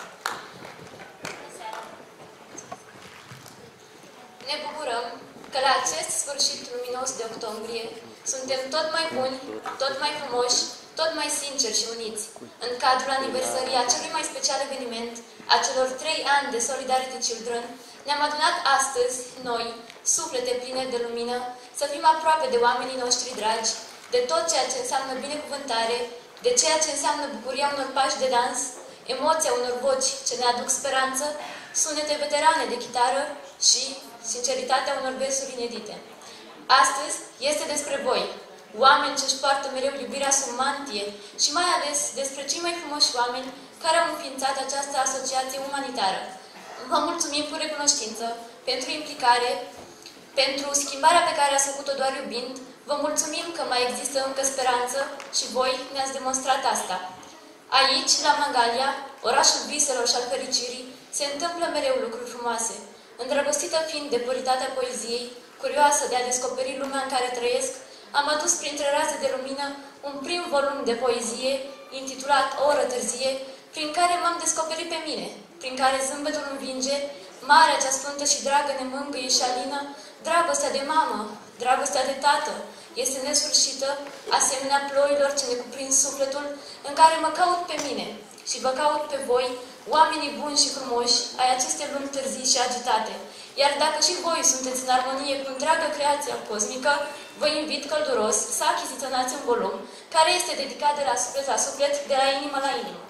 Ne bucurăm că la acest sfârșit luminos de octombrie suntem tot mai buni, tot mai frumoși, tot mai sinceri și uniți. În cadrul aniversării acelui mai special eveniment, a celor 3 ani de Solidarity Children, ne-am adunat astăzi, noi, suflete pline de lumină, să fim aproape de oamenii noștri dragi, de tot ceea ce înseamnă binecuvântare, de ceea ce înseamnă bucuria unor pași de dans, emoția unor voci ce ne aduc speranță, sunete veterane de chitară și sinceritatea unor versuri inedite. Astăzi este despre voi, oameni ce își poartă mereu iubirea sub mantie și mai ales despre cei mai frumoși oameni care au înființat această asociație umanitară. Vă mulțumim cu recunoștință pentru implicare, pentru schimbarea pe care ați făcut-o doar iubind. Vă mulțumim că mai există încă speranță și voi ne-ați demonstrat asta. Aici, la Mangalia, orașul viselor și al fericirii, se întâmplă mereu lucruri frumoase. Îndrăgostită fiind de puritatea poeziei, curioasă de a descoperi lumea în care trăiesc, am adus printre raze de lumină un prim volum de poezie, intitulat O oră târzie, prin care m-am descoperit pe mine, prin care zâmbetul învinge, marea cea sfântă și dragă ne mângâie și alină, dragostea de mamă, dragostea de tată, este nesfârșită, asemenea ploilor ce ne cuprind sufletul, în care mă caut pe mine și vă caut pe voi, oamenii buni și frumoși ai aceste lumi târzii și agitate. Iar dacă și voi sunteți în armonie cu întreaga creația cosmică, vă invit călduros să achiziționați un volum care este dedicat de la suflet la suflet, de la inimă la inimă.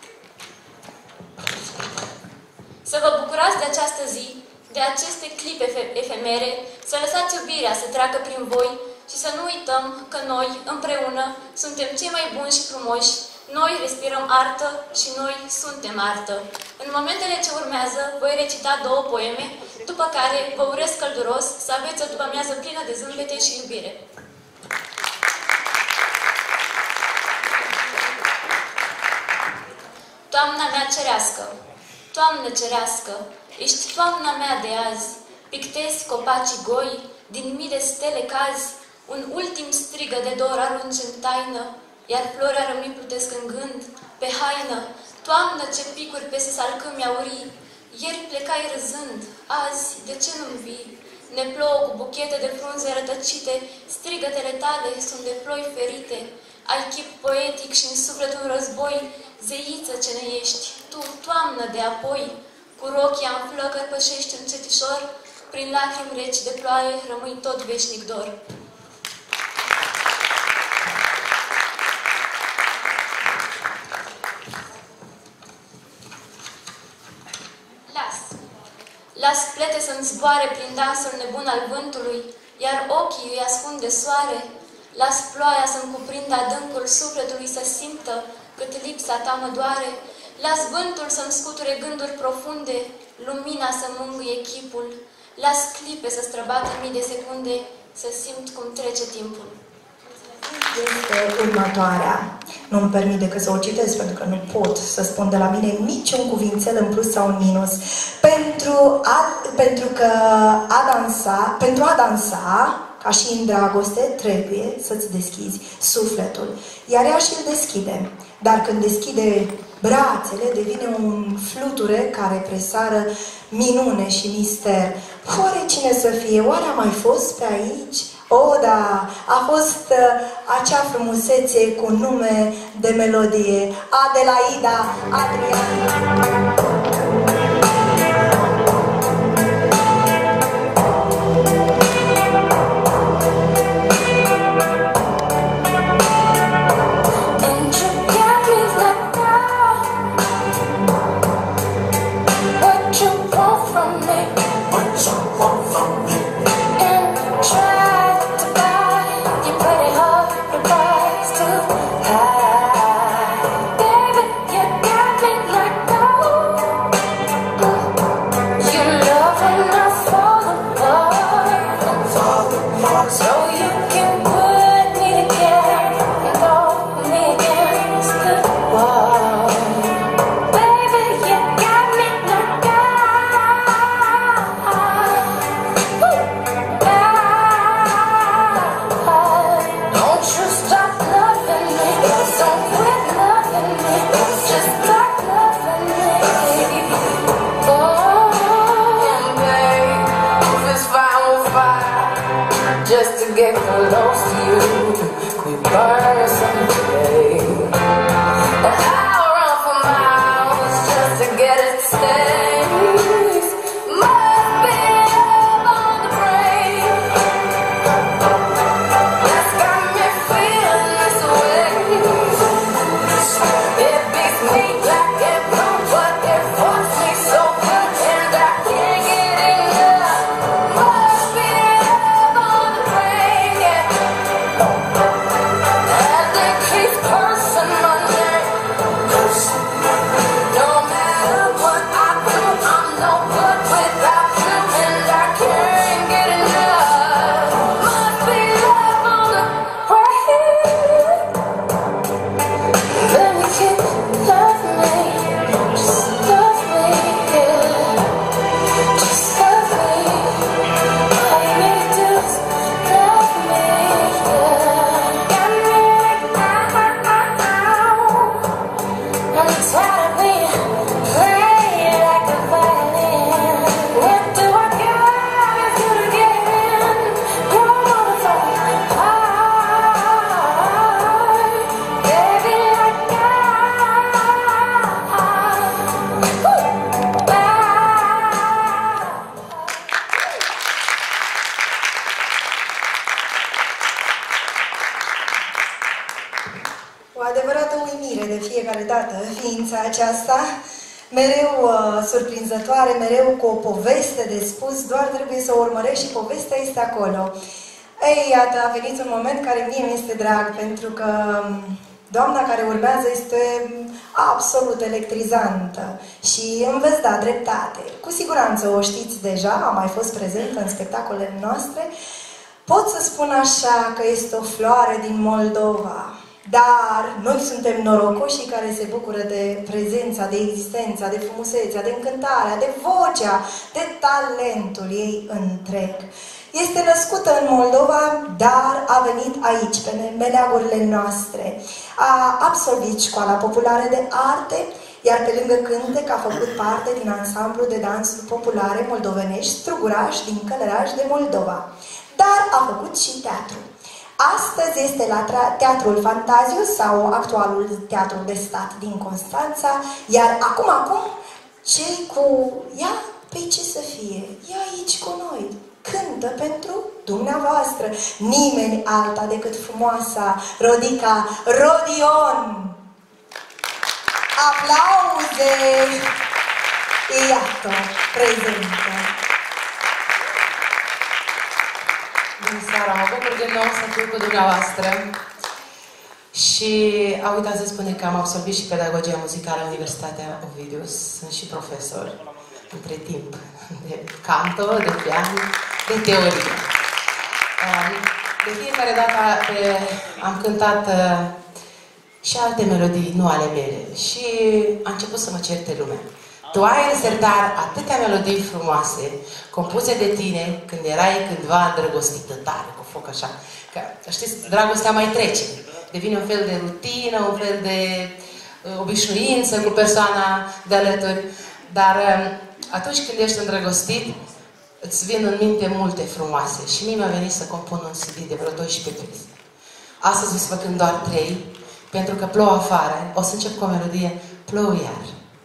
Să vă bucurați de această zi, de aceste clipe efemere, să lăsați iubirea să treacă prin voi și să nu uităm că noi, împreună, suntem cei mai buni și frumoși, noi respirăm artă și noi suntem artă. În momentele ce urmează, voi recita 2 poeme, după care vă urez călduros să aveți o după-amiază plină de zâmbete și iubire. Toamna mea cerească, toamnă cerească, ești toamna mea de azi, pictezi copacii goi, din mii de stele cazi, un ultim strigă de dor arunci în taină, iar florea rămâi plutesc în gând, pe haină, toamnă ce picuri peste salcâmi aurii, ieri plecai râzând, azi de ce nu-mi vii? Ne plouă cu buchete de frunze rătăcite, strigătele tale sunt de ploi ferite, ai chip poetic și în suflet un război, zeiță ce ne ești, tu, toamnă de apoi, cu rochia în flăcări pășești încetișor, prin lacrimi reci de ploaie rămâi tot veșnic dor. Las plete să-mi zboare prin dansul nebun al vântului, iar ochii îi ascund de soare. Las ploaia să-mi cuprindă adâncul sufletului să simtă cât lipsa ta mă doare. Las vântul să-mi scuture gânduri profunde, lumina să mângâie chipul. Las clipe să străbată mii de secunde, să simt cum trece timpul. Este următoarea. Nu-mi permit decât să o citesc, pentru că nu pot să spun de la mine niciun cuvințel în plus sau în minus. Pentru a dansa, Ca și în dragoste, trebuie să-ți deschizi sufletul. Iar ea și-l deschide. Dar când deschide brațele, devine un fluture care presară minune și mister. Oare cine să fie? Oare a mai fost pe aici? O, da, a fost acea frumusețe cu nume de melodie, Adelaida Adrian. Aceasta, mereu surprinzătoare, mereu cu o poveste de spus, doar trebuie să o urmărești și povestea este acolo. Ei, iată, a venit un moment care mie mi-este drag, pentru că doamna care urmează este absolut electrizantă și îmi veți da dreptate. Cu siguranță o știți deja, a mai fost prezentă în spectacolele noastre. Pot să spun așa că este o floare din Moldova. Dar noi suntem norocoșii care se bucură de prezența, de existența, de frumusețea, de încântarea, de vocea, de talentul ei întreg. Este născută în Moldova, dar a venit aici, pe meleagurile noastre. A absolvit Școala Populară de Arte, iar pe lângă cântec a făcut parte din ansamblu de dansuri populare moldovenești Struguraș din Călăraș de Moldova. Dar a făcut și teatru. Astăzi este la Teatrul Fantazius sau actualul Teatru de Stat din Constanța, iar acum, cei cu ea, pe ce să fie? E aici cu noi, cântă pentru dumneavoastră, nimeni alta decât frumoasa Rodica Rodion. Aplauze! Iată, prezentă. Bună seara, mă bucur din nou să fiu cu dumneavoastră. Și a uitat să spune că am absolvit și pedagogia muzicală la Universitatea Ovidius. Sunt și profesor, între timp, de canto, de pian, de teorie. De fiecare dată am cântat și alte melodii, nu ale mele. Și a început să mă certe lumea. Tu ai în sertar atâtea melodii frumoase, compuse de tine când erai cândva îndrăgostită tare, cu foc așa. Că, știți, dragostea mai trece. Devine un fel de rutină, un fel de obișnuință cu persoana de alături. Dar atunci când ești îndrăgostit, îți vin în minte multe frumoase. Și mie mi-a venit să compun un CD de vreo 12 piese. Astăzi îți făcând doar 3, pentru că plouă afară. O să încep cu o melodie, Plouă iar.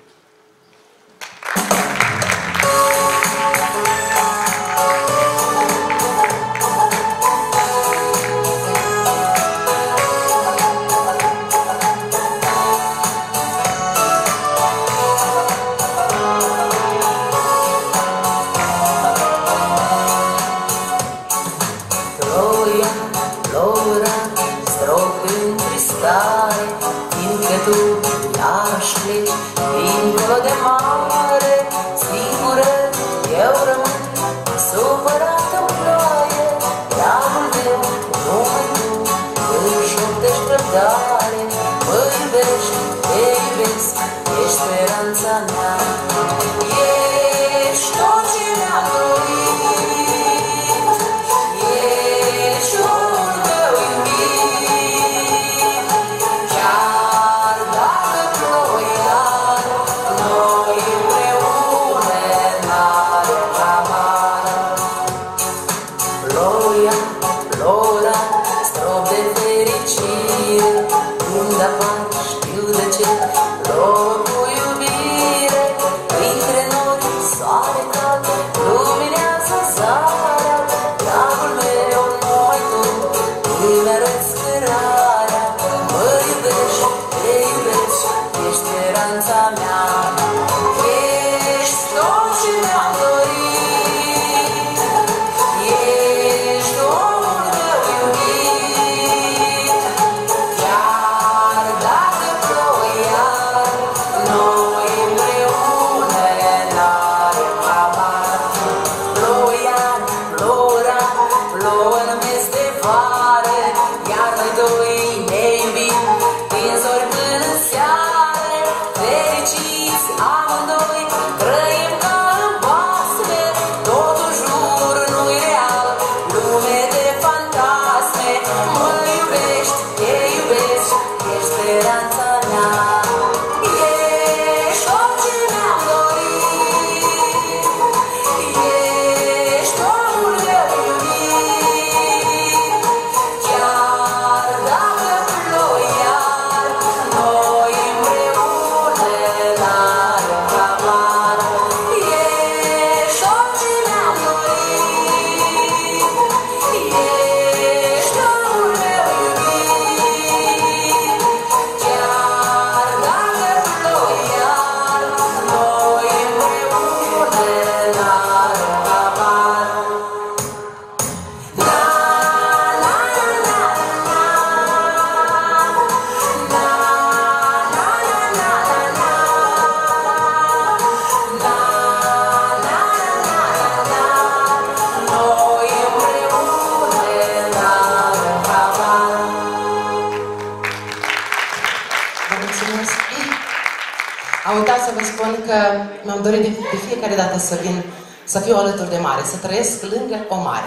Am uitat să vă spun că mi-am dorit de fiecare dată să vin, să fiu alături de mare, să trăiesc lângă o mare.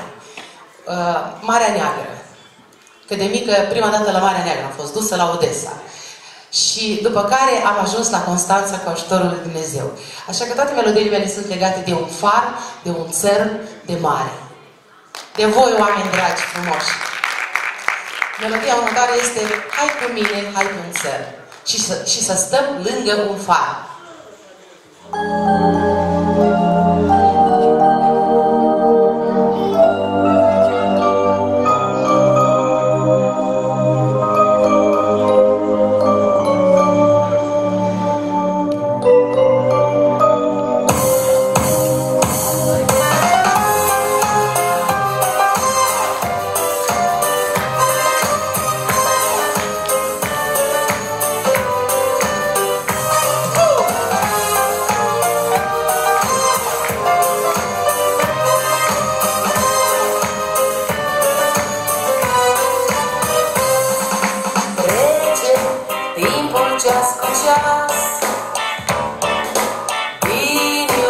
Marea Neagră. Că de mică, prima dată la Marea Neagră am fost dusă la Odessa. Și după care am ajuns la Constanța cu ajutorul lui Dumnezeu. Așa că toate melodiile mele sunt legate de un far, de un țărm, de mare. De voi, oameni dragi, frumoși. Melodia următoare este hai cu mine, hai pe un țărm. Și să stăm lângă un far.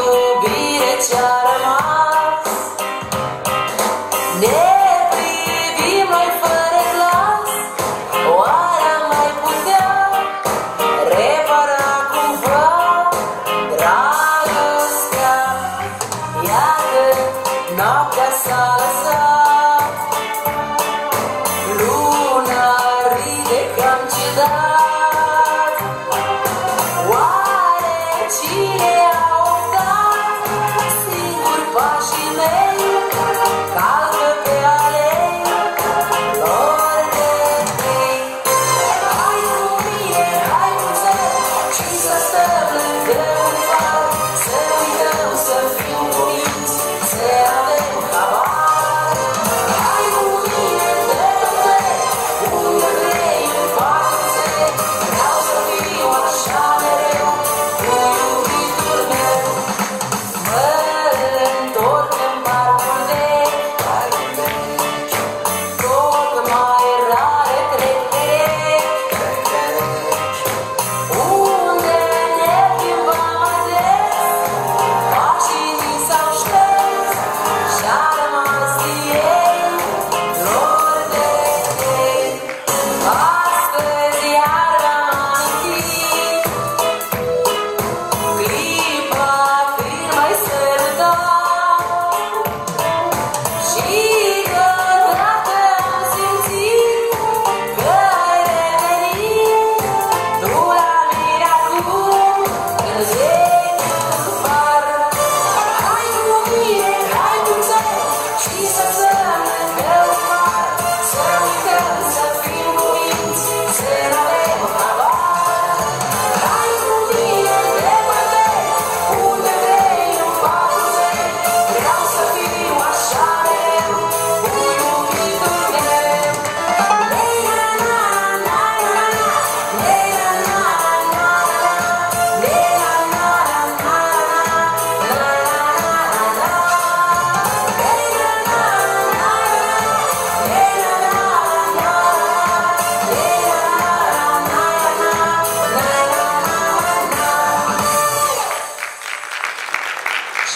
Ne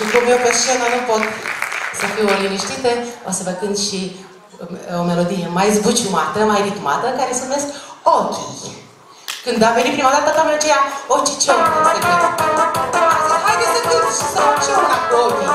cum eu pe scenă nu pot să fiu liniștită, o să vă cânt și o melodie mai zbuciumată, mai ritmată, care se numesc Ochii. Când a venit prima dată, toată aceea, ochii ce-o în secret. Haideți să cânt și să fac și una cu ochii.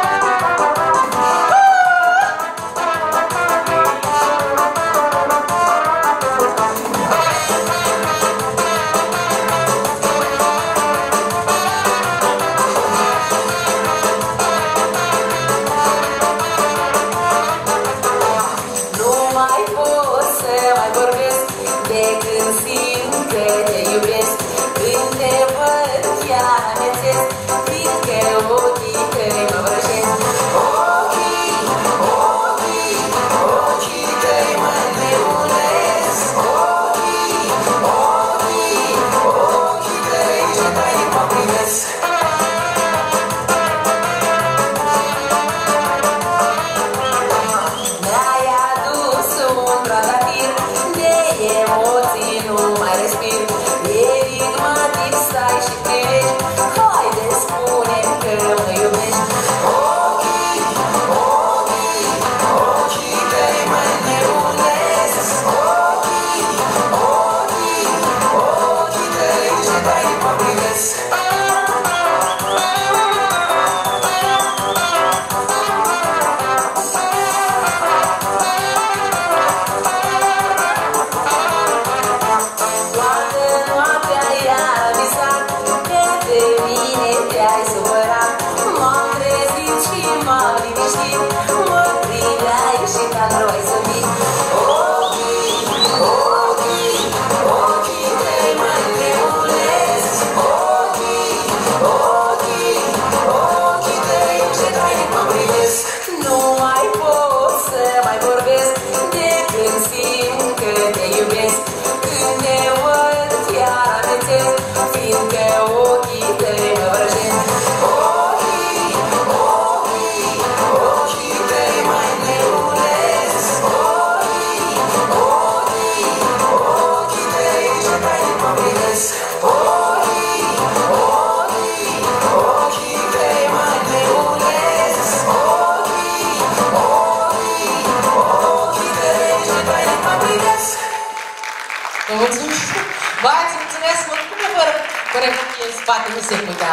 Nu se putea.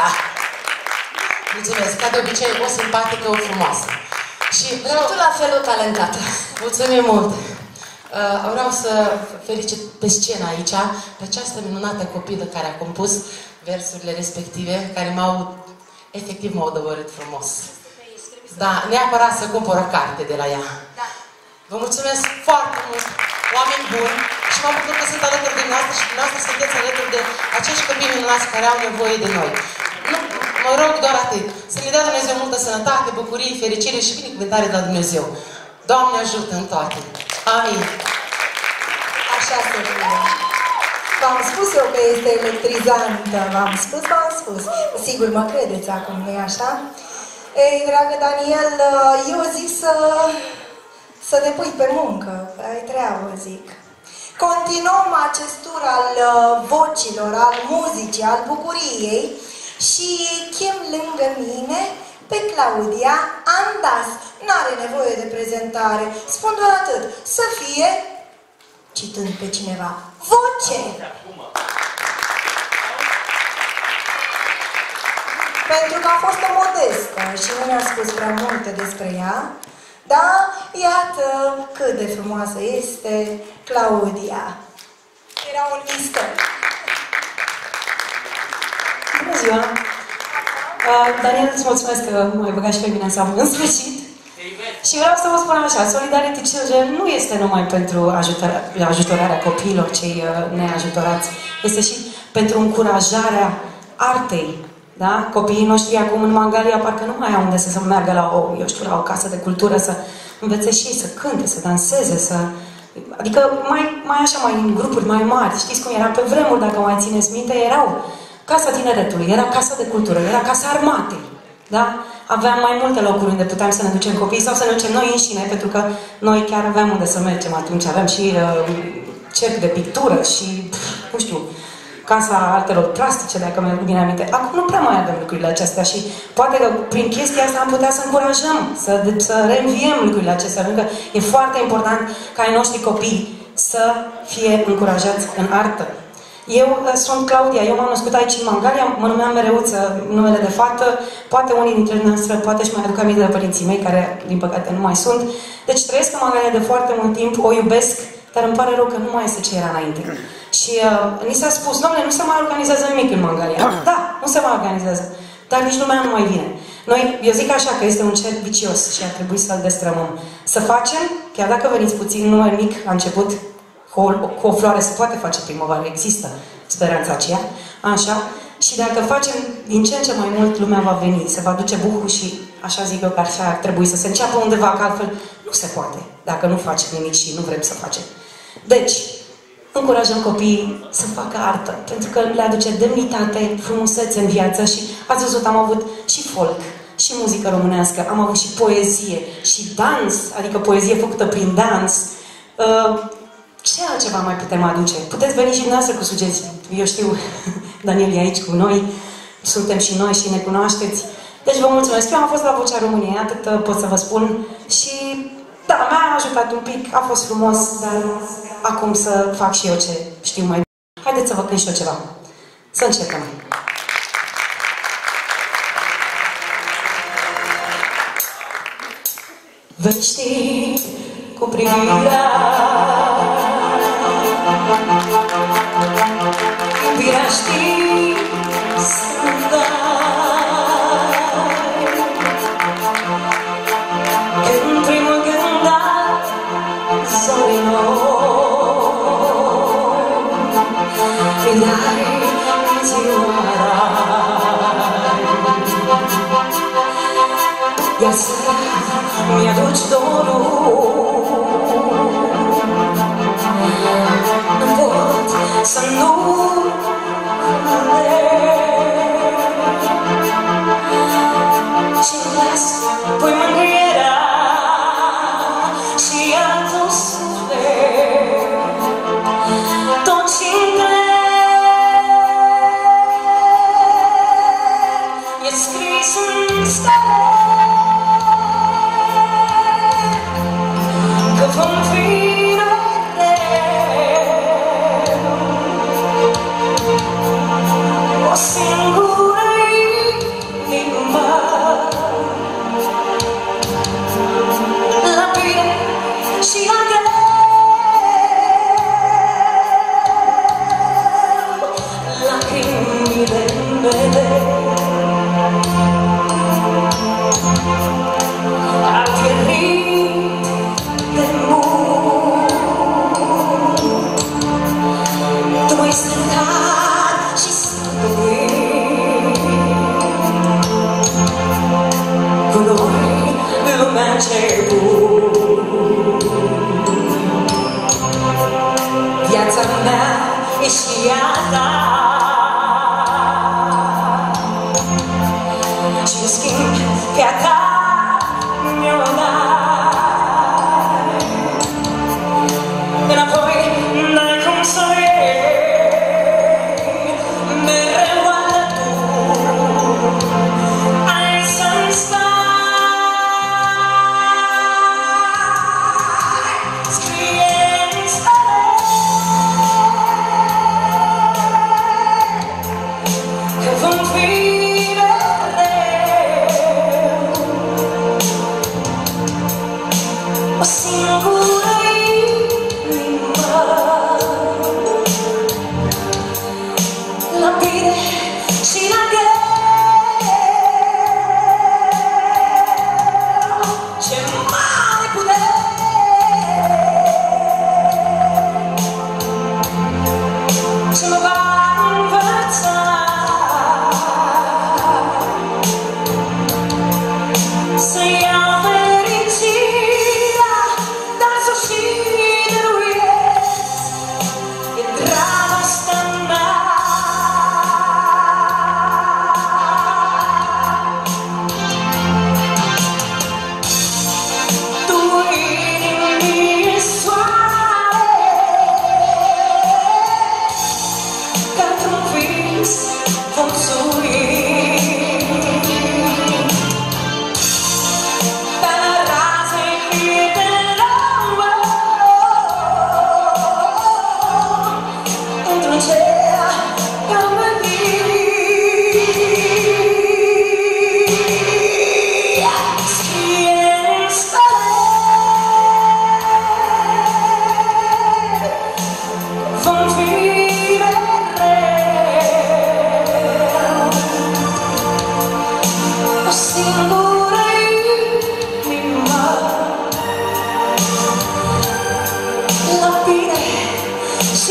Mulțumesc. Ca de obicei, o simpatică, o frumoasă. Și vreau... Tu la fel o talentată. Mulțumim mult. Vreau să felicit pe scenă aici pe această minunată copilă care a compus versurile respective, care efectiv m-au dăvărât frumos. Da, neapărat să cumpăr o carte de la ea. Vă mulțumesc foarte mult, oameni buni, și mă bucur că sunt alături de noastră și dumneavoastră sunteți alături de acești copii minunați care au nevoie de noi. Nu, mă rog doar atât. Să ne dea Dumnezeu multă sănătate, bucurie, fericire și binecuvântare de la Dumnezeu. Doamne ajută în toate. Amin. Așa se vede. V-am spus eu că este electrizantă. V-am spus. Sigur, mă credeți acum, nu-i așa? Ei, dragă Daniel, eu zic să te pui pe muncă. Ai treabă, zic. Continuăm acest tur al vocilor, al muzicii, al bucuriei și chem lângă mine pe Claudia Andas. N-are nevoie de prezentare. Spun doar atât. Să fie, citând pe cineva, voce! Pentru că a fost o modestă și nu mi-a spus prea multe despre ea, dar iată cât de frumoasă este Claudia. Era un mister. Bună ziua! Daniel, îți mulțumesc că m-ai băgat și pe mine în seamă în sfârșit. Și vreau să vă spun așa, Solidarity Children nu este numai pentru ajutorarea copiilor cei neajutorați, este și pentru încurajarea artei. Da? Copiii noștri acum în Mangalia parcă nu mai au unde să meargă la o casă de cultură, să învețe și ei să cânte, să danseze, adică mai în grupuri mai mari. Știți cum era pe vremuri, dacă mai țineți minte, erau Casa Tineretului, era Casa de Cultură, era Casa Armatei. Da? Aveam mai multe locuri unde puteam să ne ducem copiii sau să ne ducem noi înșine, pentru că noi chiar aveam unde să mergem atunci. Aveam și cerc de pictură și, nu știu, Casa Artelor Plastice, dacă mi-aduc bine aminte. Acum nu prea mai avem lucrurile acestea și poate că prin chestia asta am putea să încurajăm, să reînviem lucrurile acestea, pentru că e foarte important ca ai noștri copii să fie încurajați în artă. Eu sunt Claudia, eu m-am născut aici în Mangalia, mă numeam Mereuță, numele de fată, poate unii dintre noastre, poate și mai aduc aminte de părinții mei, care din păcate nu mai sunt. Deci trăiesc în Mangalia de foarte mult timp, o iubesc, dar îmi pare rău că nu mai este ce era înainte. Și ni s-a spus, domnule, nu se mai organizează nimic în Mangalia. Da, nu se mai organizează, dar nici lumea nu mai vine. Noi, eu zic așa că este un cerc vicios și ar trebui să-l destrămăm. Să facem, chiar dacă veniți puțin, numai mic la început, cu o floare se poate face primăvară, există speranța aceea, așa, și dacă facem din ce în ce mai mult, lumea va veni, se va duce buhul și așa zic eu că așa ar trebui să se înceapă undeva, că altfel nu se poate, dacă nu facem nimic și nu vrem să facem. Deci, încurajăm copiii să facă artă, pentru că le aduce demnitate, frumusețe în viață și ați văzut, am avut și folk, și muzică românească, am avut și poezie, și dans, adică poezie făcută prin dans. Ce altceva mai putem aduce? Puteți veni și dumneavoastră cu sugestii. Eu știu, Daniel e aici cu noi, suntem și noi și ne cunoașteți. Deci vă mulțumesc. Eu am fost la Vocea României, atât pot să vă spun. Și da, mi-a ajutat un pic, a fost frumos, dar acum să fac și eu ce știu mai bine. Haideți să vă cânt și eu ceva. Să începem. Vei ști cu privirea iubirea știi să-mi dai. Când primul gând dat zorilor îi dai ziua rai. Iar să mi-aduci dorul, nu pot să nu și-mi las pui mângâierea și altul suflet, tot ce-mi e scris în stele, că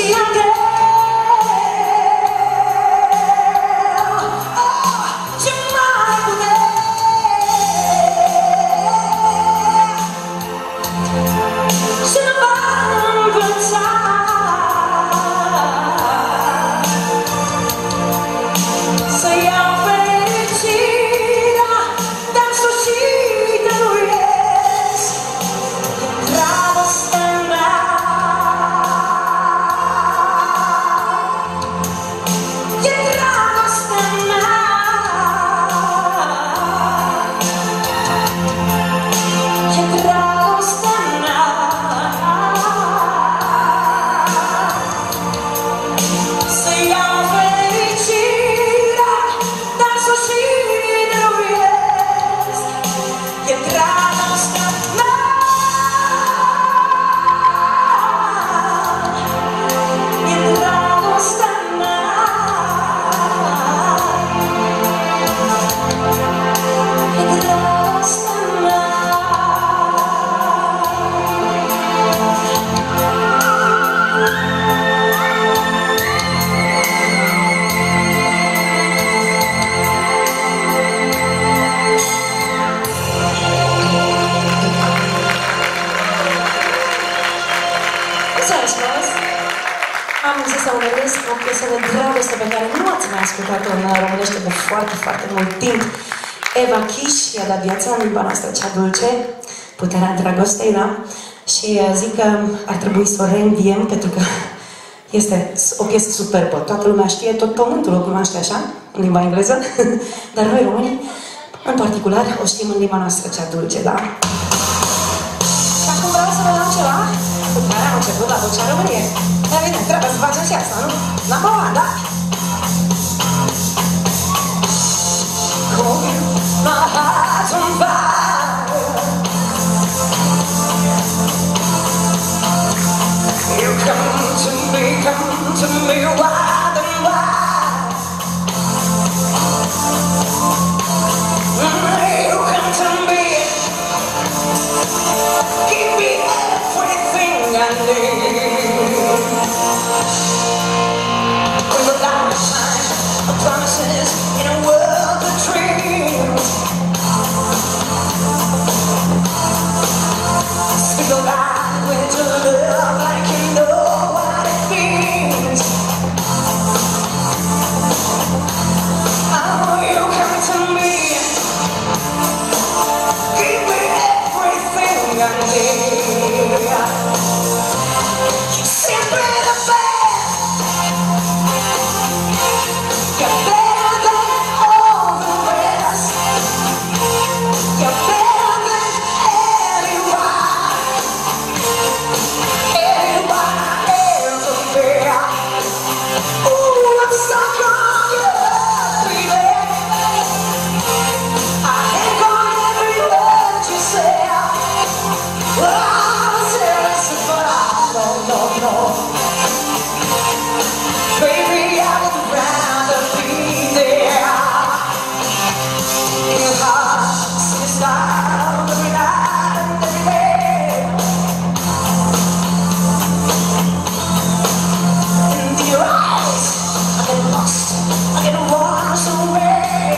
Am zis să urmăresc o piesă de dragoste pe care nu ați mai ascultat-o în românește de foarte, foarte mult timp. Eva Kish i-a dat viața în limba noastră cea dulce, Puterea dragostei, da? Și zic că ar trebui să o reînviem pentru că este o piesă superbă. Toată lumea știe, tot pământul o cunoaște așa, în limba engleză, dar noi românii, în particular, o știm în limba noastră cea dulce, da? Și acum vreau să vă dau ceva cu care am început la Vocea României. Evident, trebuie să facem și asta, nu? Number one, da? My heart's on fire. You come to me wide and wide. You come to me, give me everything I need. With a lot of signs, of promises in a world of dreams. Speak a language of love like you know what it means. Oh, you come to me, give me everything I need. You're simply the best. You're better than all the rest. You're better than anyone ever been. Ooh, I'm stuck on you, baby. I hang on every word you say. Well, I'm serious, but I don't know. Baby, I would rather be there. In your heart, sing a style every night and every day. In your eyes, I get lost, I get washed away.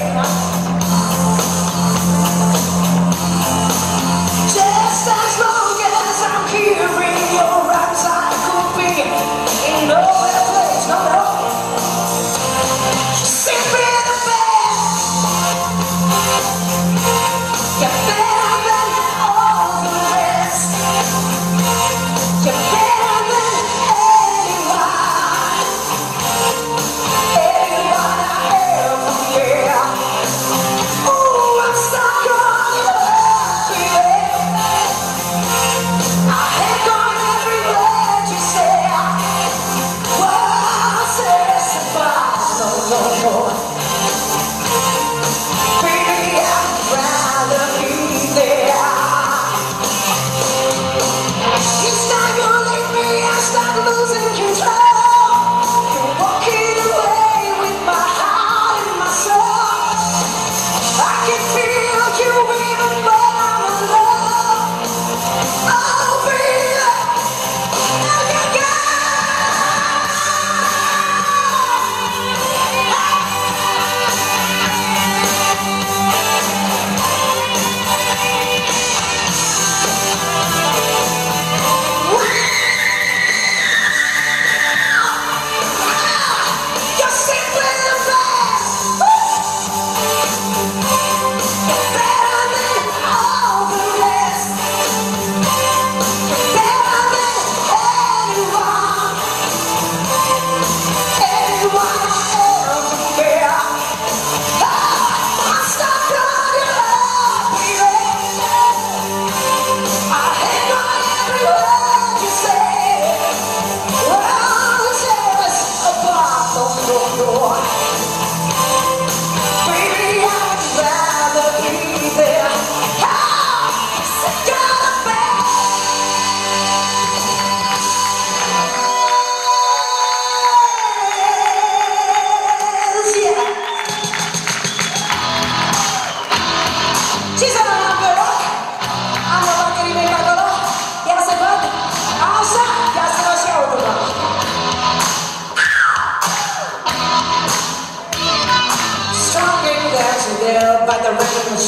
Just as long as I'm here in your arms, I could be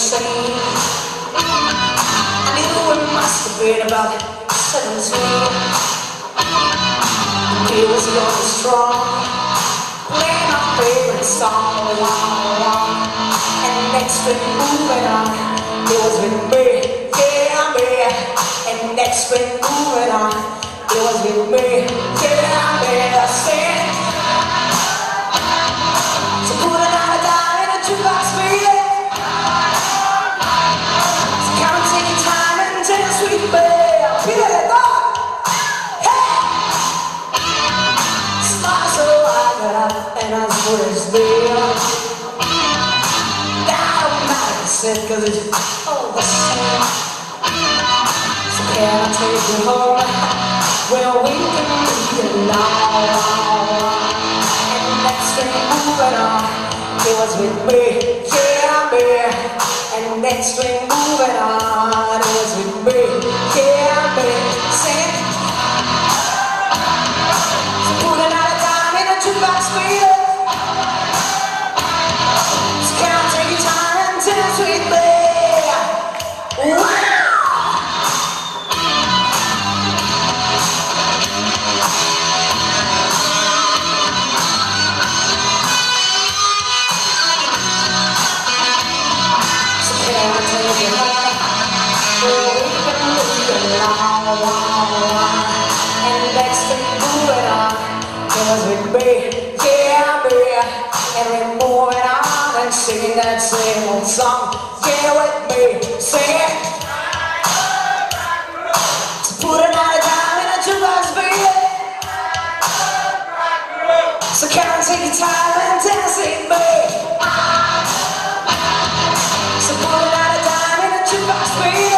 17. I knew it must have been about 17. He was young and strong, playing my favorite song, and next week moving on, he was with me, yeah, me. And next week moving on, he was with me, yeah, me. I said, so put another dime in a jukebox, baby. So come and take your time and dance with me. Feel it, dog. And I was what is there. Now I said, cause it's all the same. So can I take you home where we can be alone? And next thing moving on, it was with me, yeah, me. And next thing moving on, it was with me, yeah, me. Sing. So put another dime in a jukebox for you. And next thing moving on, it was with me, yeah, me. And we're moving on and singing that same old song, yeah, with me, sing it. So put another dime in a jukebox, baby. So come and take your time and dance with me. So put another dime in a jukebox, baby.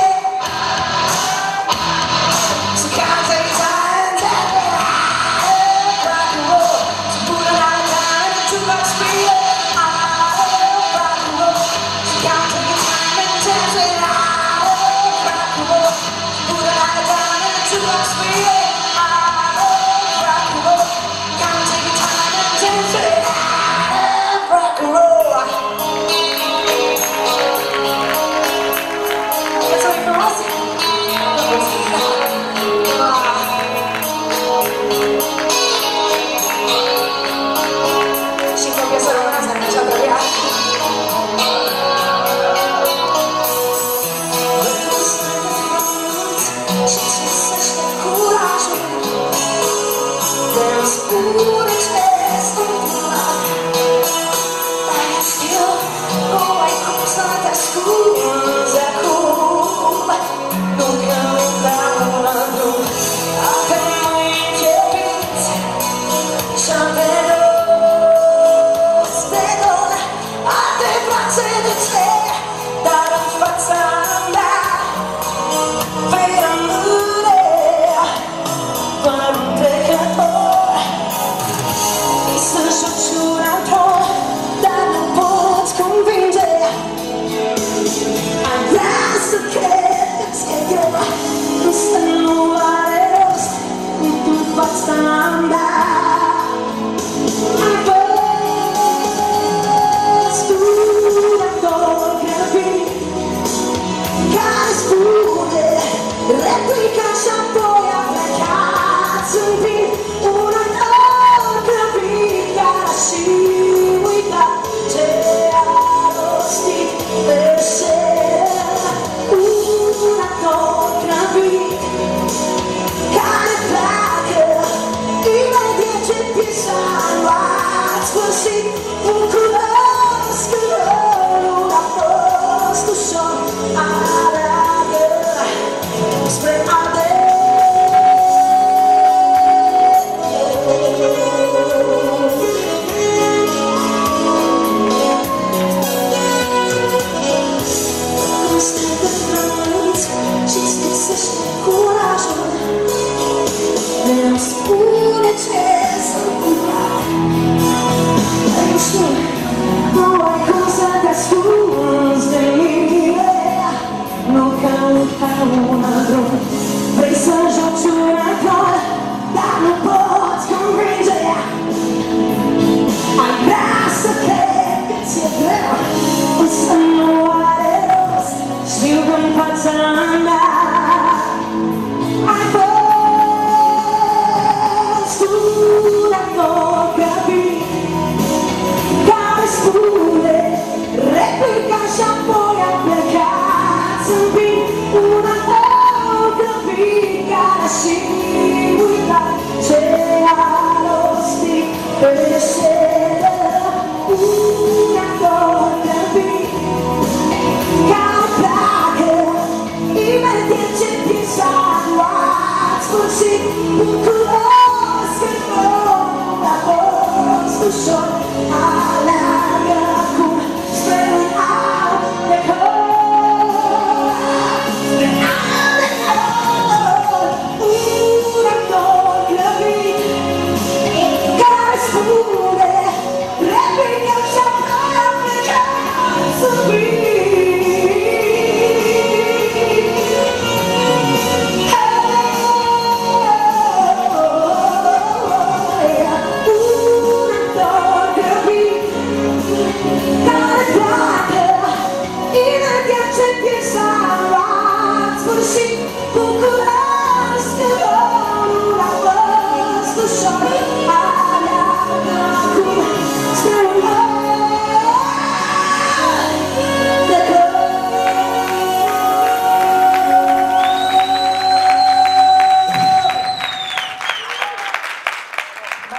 Even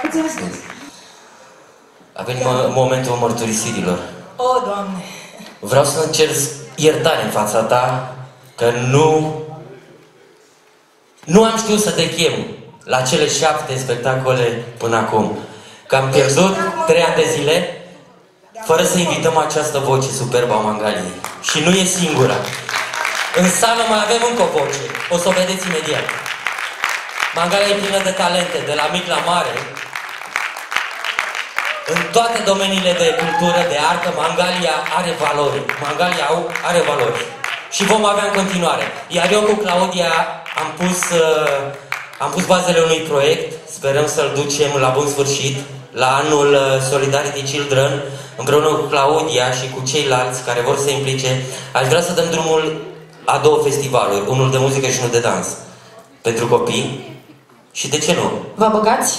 Ți-am spus. A venit momentul mărturisirilor. O, Doamne! Vreau să-mi cer iertare în fața ta că nu am știut să te chem la cele 7 spectacole până acum. Că am pierdut 3 ani de zile fără să invităm această voce superbă a Mangaliei. Și nu e singura. În sală mai avem încă o voce. O să o vedeți imediat. Mangalia e plină de talente, de la mic la mare. În toate domeniile de cultură, de artă, Mangalia are valori. Mangalia are valori. Și vom avea în continuare. Iar eu cu Claudia am pus bazele unui proiect. Sperăm să-l ducem la bun sfârșit. La anul Solidarity Children, împreună cu Claudia și cu ceilalți care vor să se implice. Aș vrea să dăm drumul a 2 festivaluri. Unul de muzică și unul de dans. Pentru copii. Și de ce nu? Vă băgați?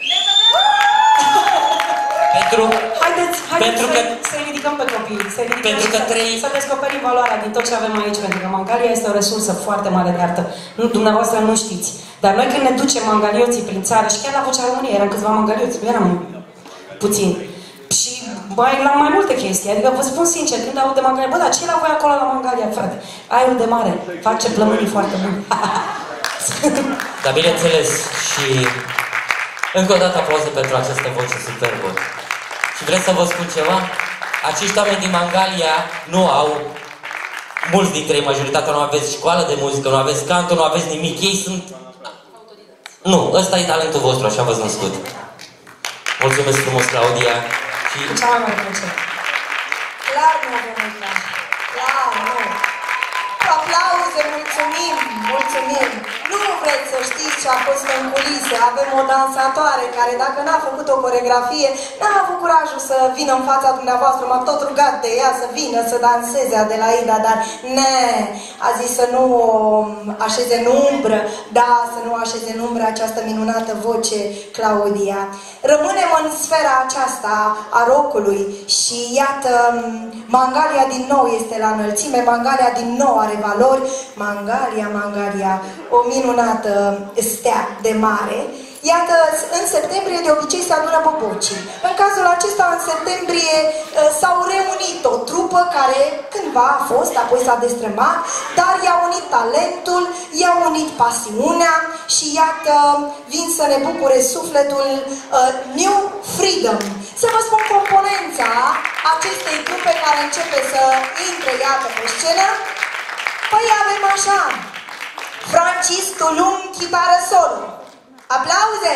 Haideți să ridicăm pe copii, să descoperim valoarea din tot ce avem aici, pentru că Mangalia este o resursă foarte mare de artă. Dumneavoastră nu știți. Dar noi când ne ducem mangalioții prin țară, și chiar la Vocea României eram câțiva mangalioți, nu eram puțini. Și la mai multe chestii, adică vă spun sincer, când aud de Mangalia, bă, dar ce la voi acolo la Mangalia, frate? Aerul de mare, face plămânii foarte buni. Dar bineînțeles, și încă o dată aplauze pentru această voce superbă. Și vreau să vă spun ceva? Acești oameni din Mangalia nu au, mulți dintre ei, majoritatea, nu aveți școală de muzică, nu aveți canto, nu aveți nimic. Ei sunt... Nu, ăsta e talentul vostru, așa v-ați născut. Mulțumesc frumos, Claudia. Și... Cea mai mare plăcere. Clar nu avem uitat. Clar, nu. Aplauze, mulțumim, mulțumim. Nu vreți să știți ce a fost în culise. Avem o dansatoare care, dacă n-a făcut o coreografie, n-a avut curajul să vină în fața dumneavoastră. M-am tot rugat de ea să vină, să danseze Adelaida, dar a zis să nu o așeze în umbră. Da, să nu așeze în umbră această minunată voce, Claudia. Rămânem în sfera aceasta a rockului și iată, Mangalia din nou este la înălțime, Mangalia din nou are valori. Mangalia, o minunată stea de mare. Iată, în septembrie de obicei se adună bobocii. În cazul acesta, în septembrie, s-au reunit o trupă care cândva a fost, apoi s-a destrămat, dar i-a unit talentul, i-a unit pasiunea și iată, vin să ne bucure sufletul New Freedom. Să vă spun componența acestei trupe care începe să intre, iată, pe scenă. Păi avem așa, Francis Tulum, chitară solo. Aplauze!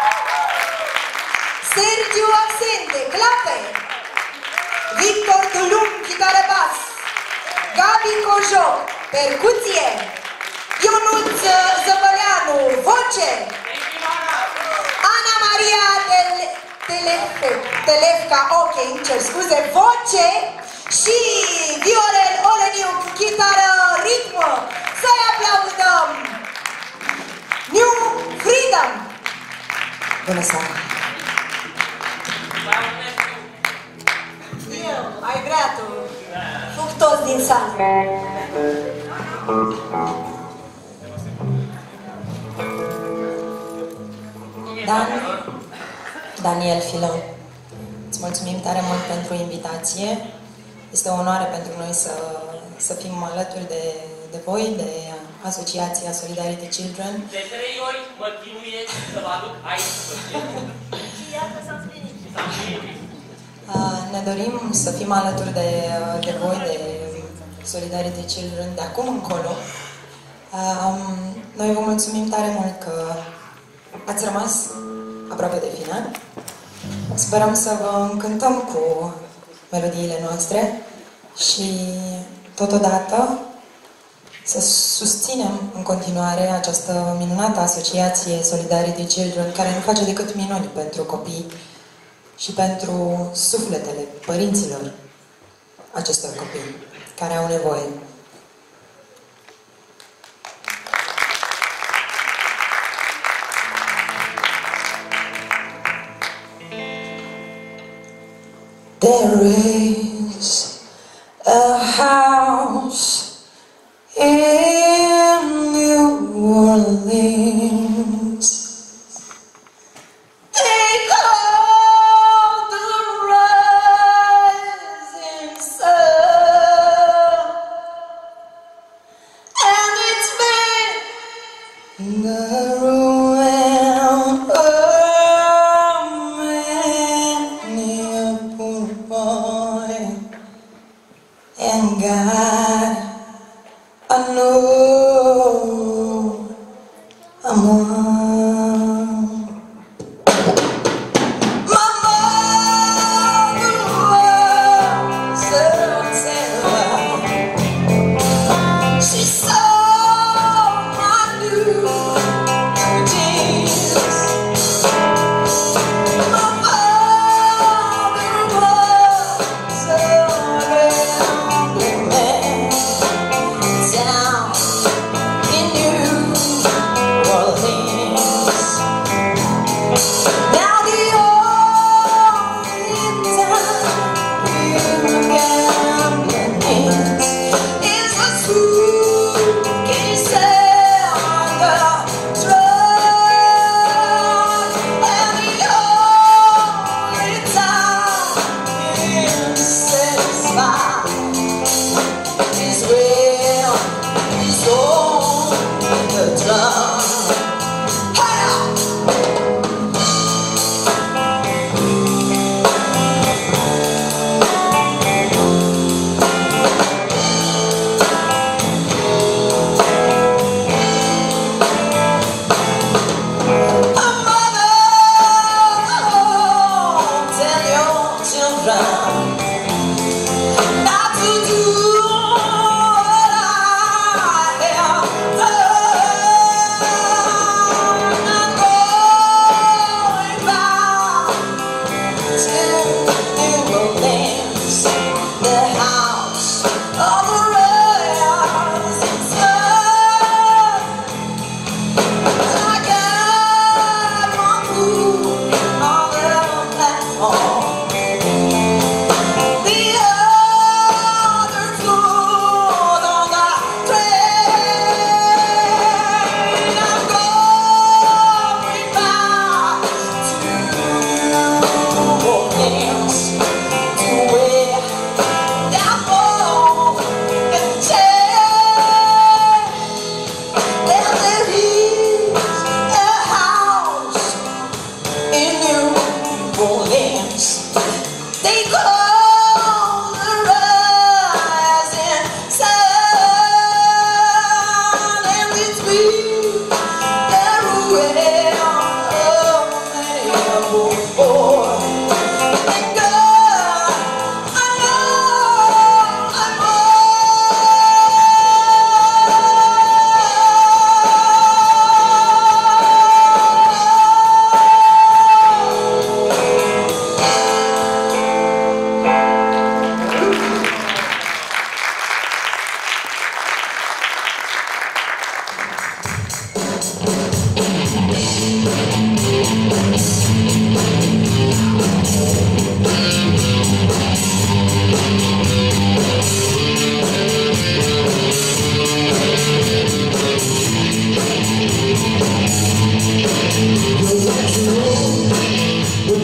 Sergiu Accente, clape! Victor Tulum, chitară bas. Gabi Cojoc, percuție. Ionuț Zăvăleanu, voce. Ana Maria Telefca, ok, îmi cer scuze, voce. Și Viorel Oleniuc, chitară, ritmă. Să-i aplaudăm! New Freedom! Bună seara! Eu, ai vrea tu. Fug toți din sală. Daniel Filon, îți mulțumim tare mult pentru invitație. Este o onoare pentru noi să fim alături de voi, de Asociația Solidarity Children. De 3 ori mă chinuie să vă aduc aici. Și iată s-a splinit. Ne dorim să fim alături de voi, de Solidarity Children, de acum încolo. Noi vă mulțumim tare mult că ați rămas aproape de final. Sperăm să vă încântăm cu melodiile noastre și totodată să susținem în continuare această minunată asociație Solidarity Children, care nu face decât minuni pentru copii și pentru sufletele părinților acestor copii care au nevoie. There is a house in New Orleans. They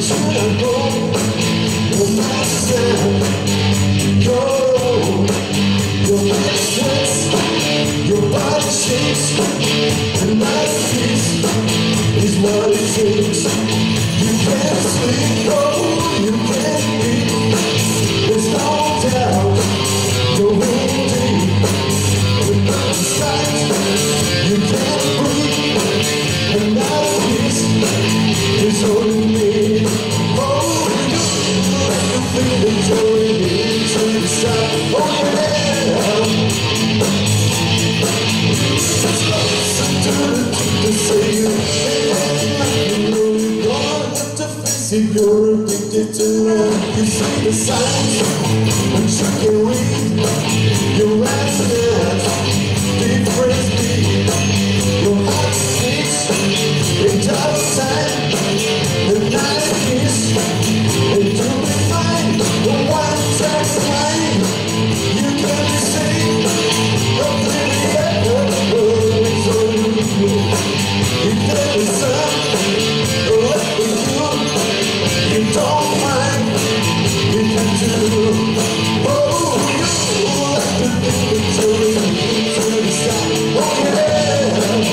If you're addicted to love, you see the signs, but you can read your happiness, different speed. Your heart speaks in tough time, the night is, and you'll be fine. The one track line, you can be saved, completely ever, so if there is something left with you, you don't mind, you can do. Oh, you like to think until you stop. Oh yeah,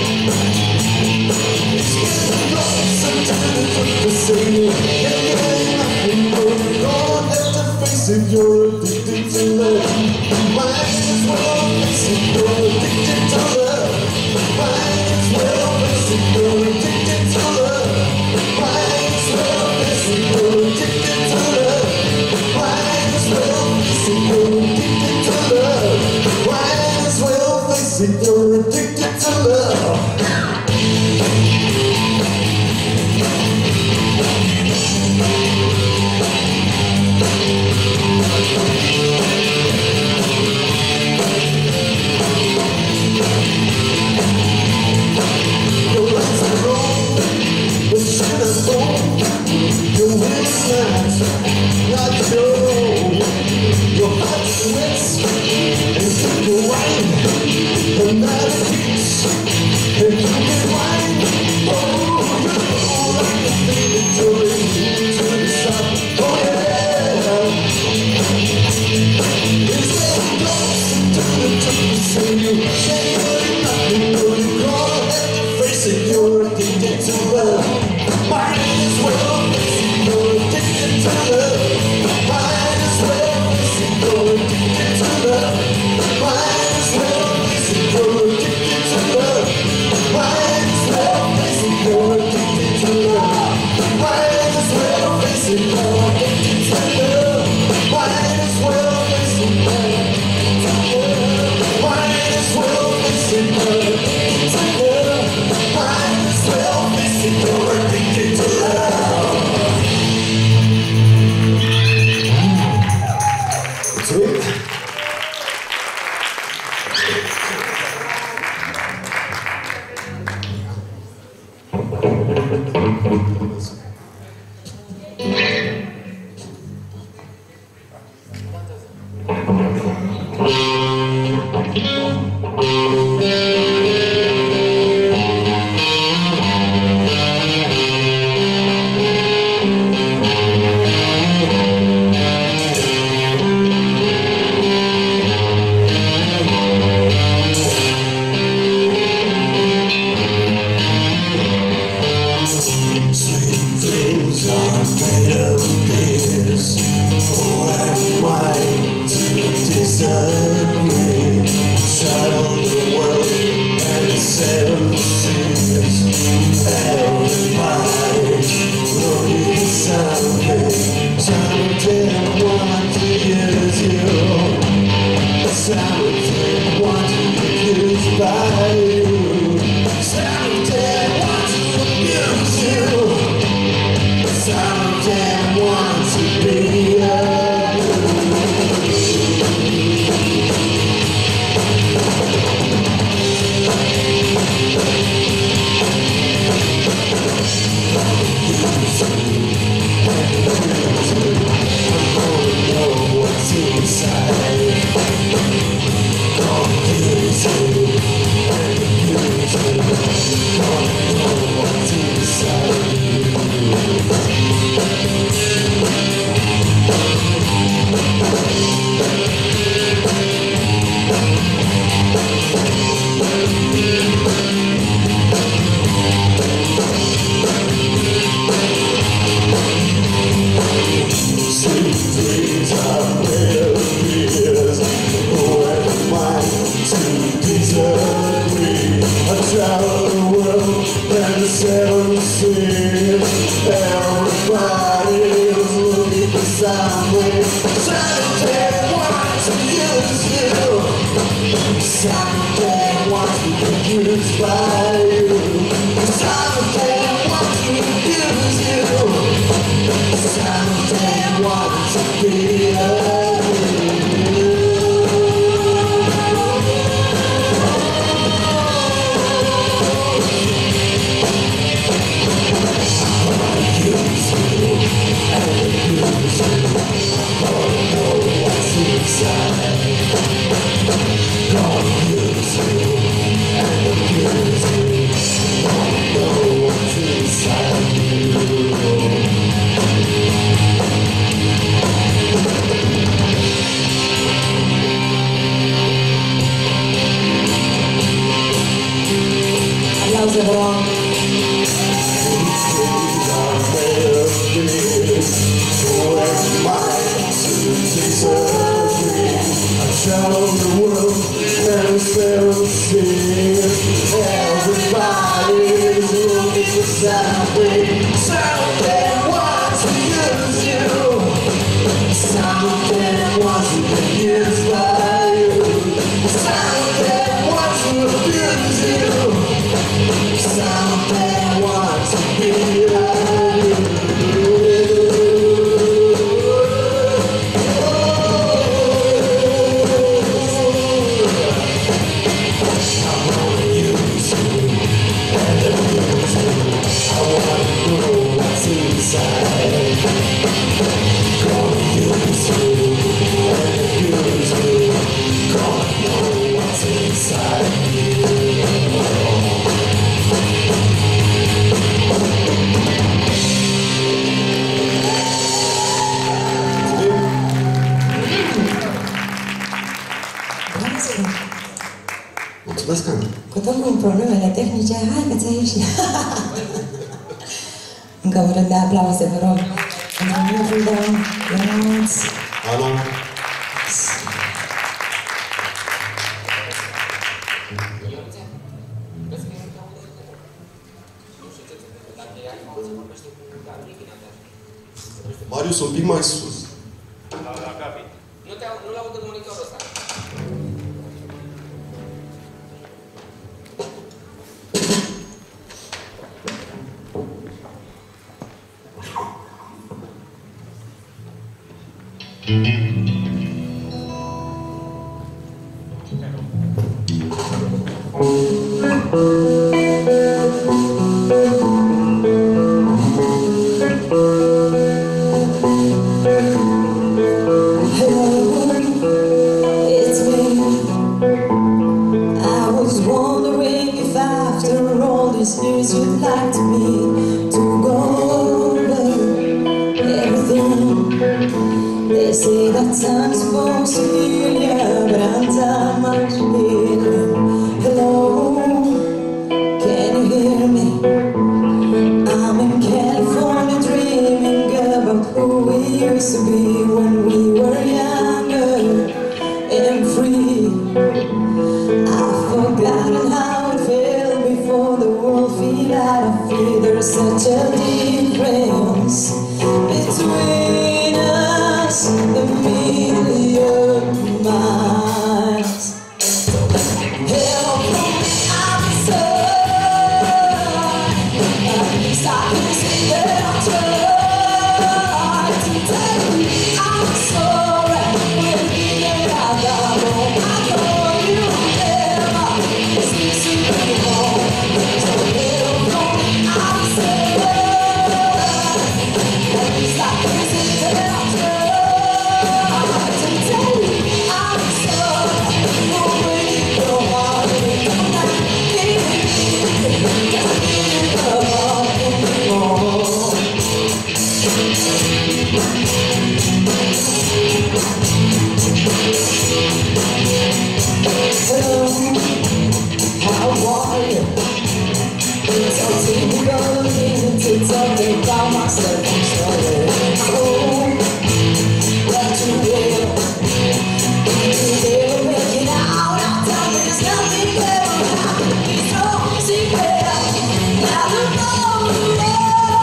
it's getting closer to the truth to say it. Yeah, nothing more. You don't have to face it. You're addicted to love. Might as well face it. You're addicted to love. Might as well face it. You're addicted to love. Might as well face it. You're addicted to love. Might as well face it. You're addicted to love. Might as well face it. You're addicted to love. Your eyes are wrong, but shit is wrong. Your wings are not your own. Your heart sweats and you can whine. The night keeps and you can whine. Oh, you like the thing that you're into the sun. Oh yeah, it's getting closer to the truth to say you can't do nothing. You gonna have to face it. You're addicted to love. Might as well face it. You're addicted to love. Might as well face it. You're addicted to love. Might as well face it. You're addicted to love. Might as well face it. You're addicted to love. Might as well face it. You're addicted to love. Might as well face it. You're addicted to love. Might as well face it. You're addicted to love. Might as well face it. You're addicted to love. Everybody's looking for something. Someday wants to use you. Someday wants to be used by you. Someday wants to use you. Someday wants to be Aplauze, vă rog. Travel the world and still see everybody's looking for something. Someday wants to use you. Someday wants to be used by you. Someday wants to abuse you. Someday wants to be Mulțumesc, Ana. Cu tot cu problemele tehnice, hai că ți-a ieșit. Încă un rând de aplauze, vă rog. Pentru Newfield, Ionuț. Ana. Marius, un pic mai sus. La Gabi. Nu-l aud în monitorul ăsta. You'd like to be to go over everything. They say that time's supposed to heal ya, but I'm time much healing. Hello, can you hear me? I'm in California dreaming about who we used to be when we were younger and free. I've forgotten how it felt before the world fell out of feet. There's such a difference between us, a million miles. Help from the outside, at least I can see that I'm trying to tell you I'm sorry when you get out the road. I know you never see me home. So help from the outside, at least I can see that I'm trying to tell you I'm sorry when you go on. I'm not giving up anymore. Hello, how are you? It's all typical things, it's all about myself, I'm sorry. Oh, that you will. If you ever make it out, I'll tell you there's nothing ever happened. It's no secret. Now you know the love.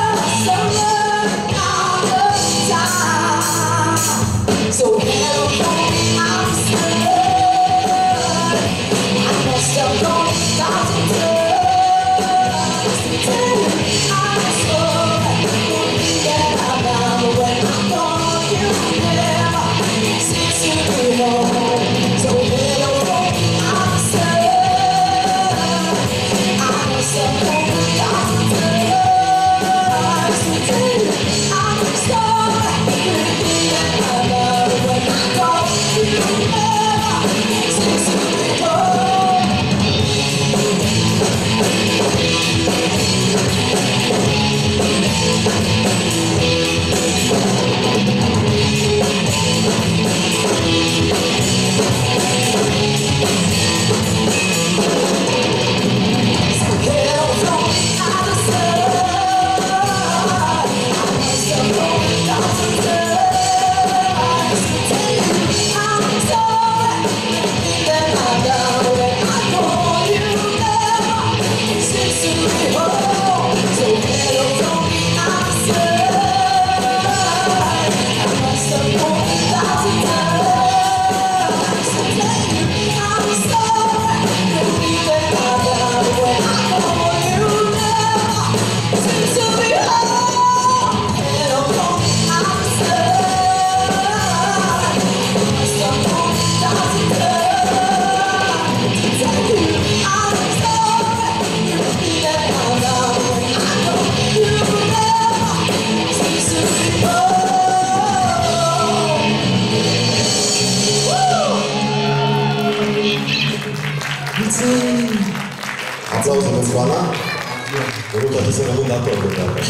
fondator de dată.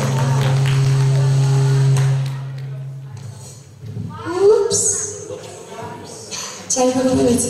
Ups! Ce-ai făcut, Luiță?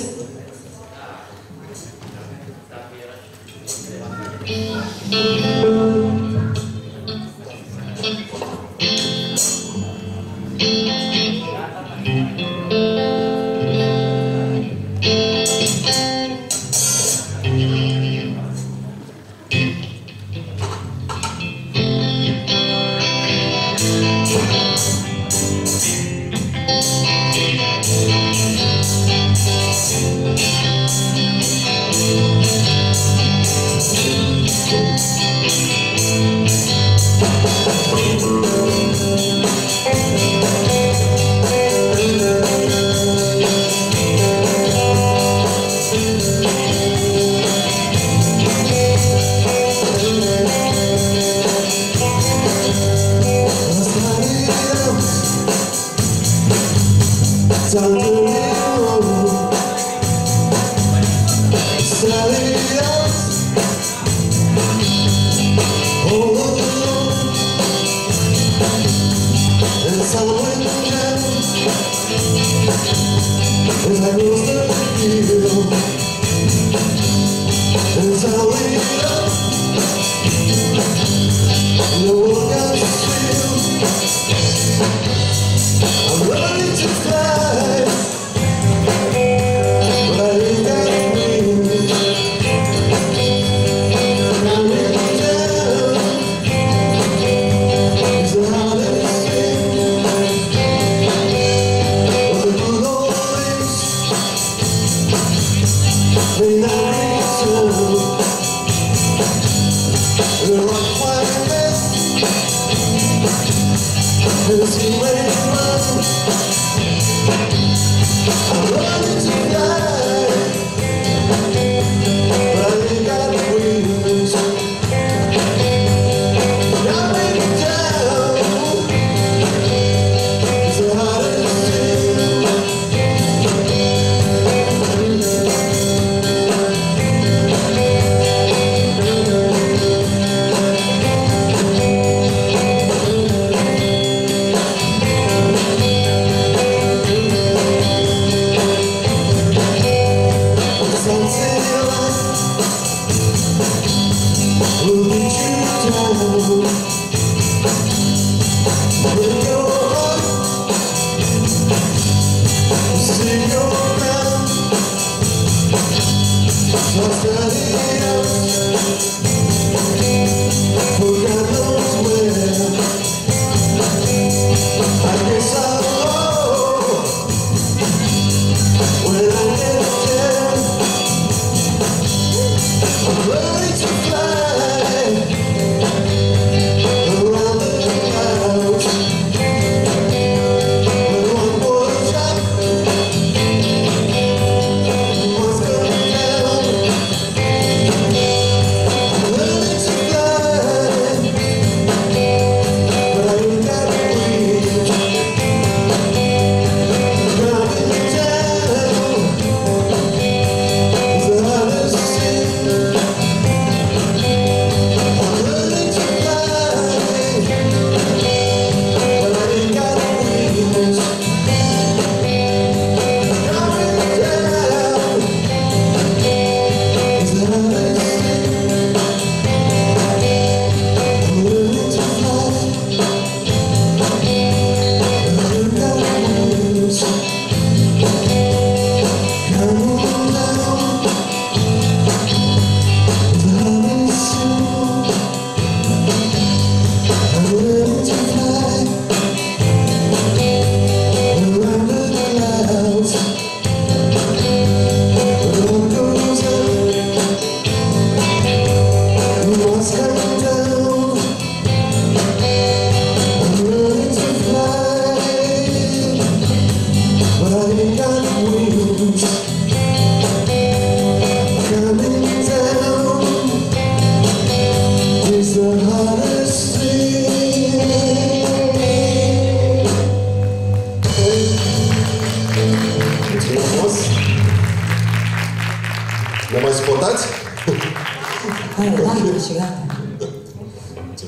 Ne mai spotați? Hai, da, și gata.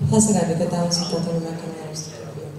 Lasă, Gabi, că te-a auzit toată lumea că nu a auzit.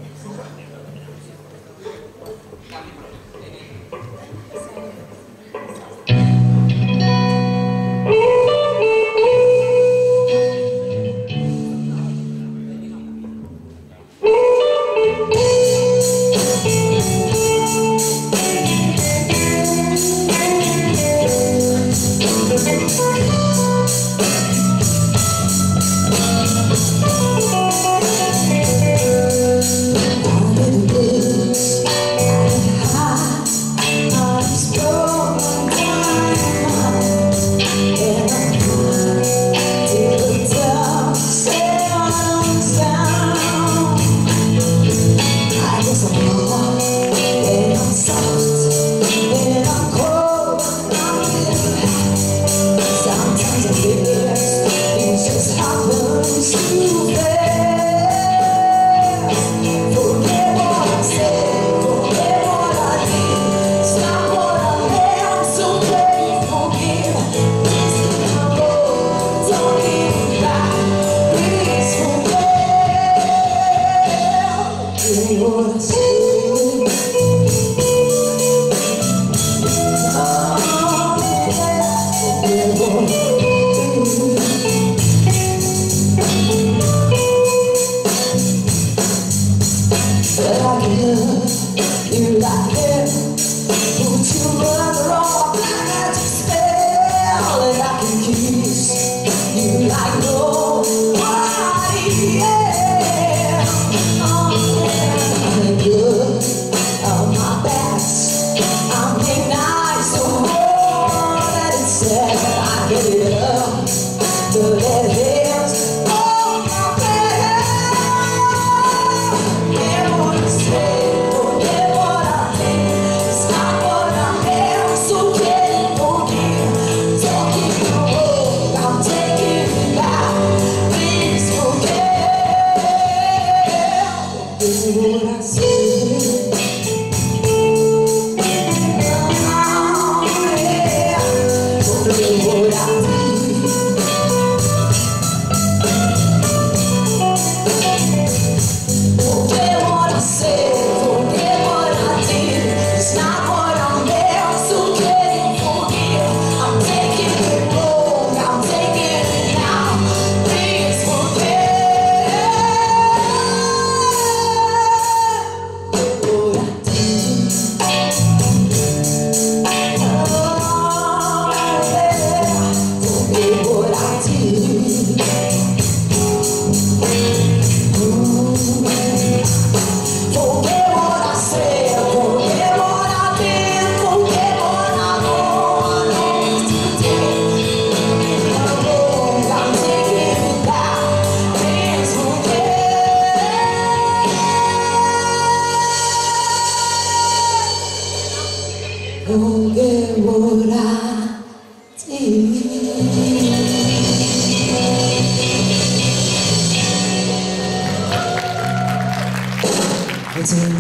Mulțumim!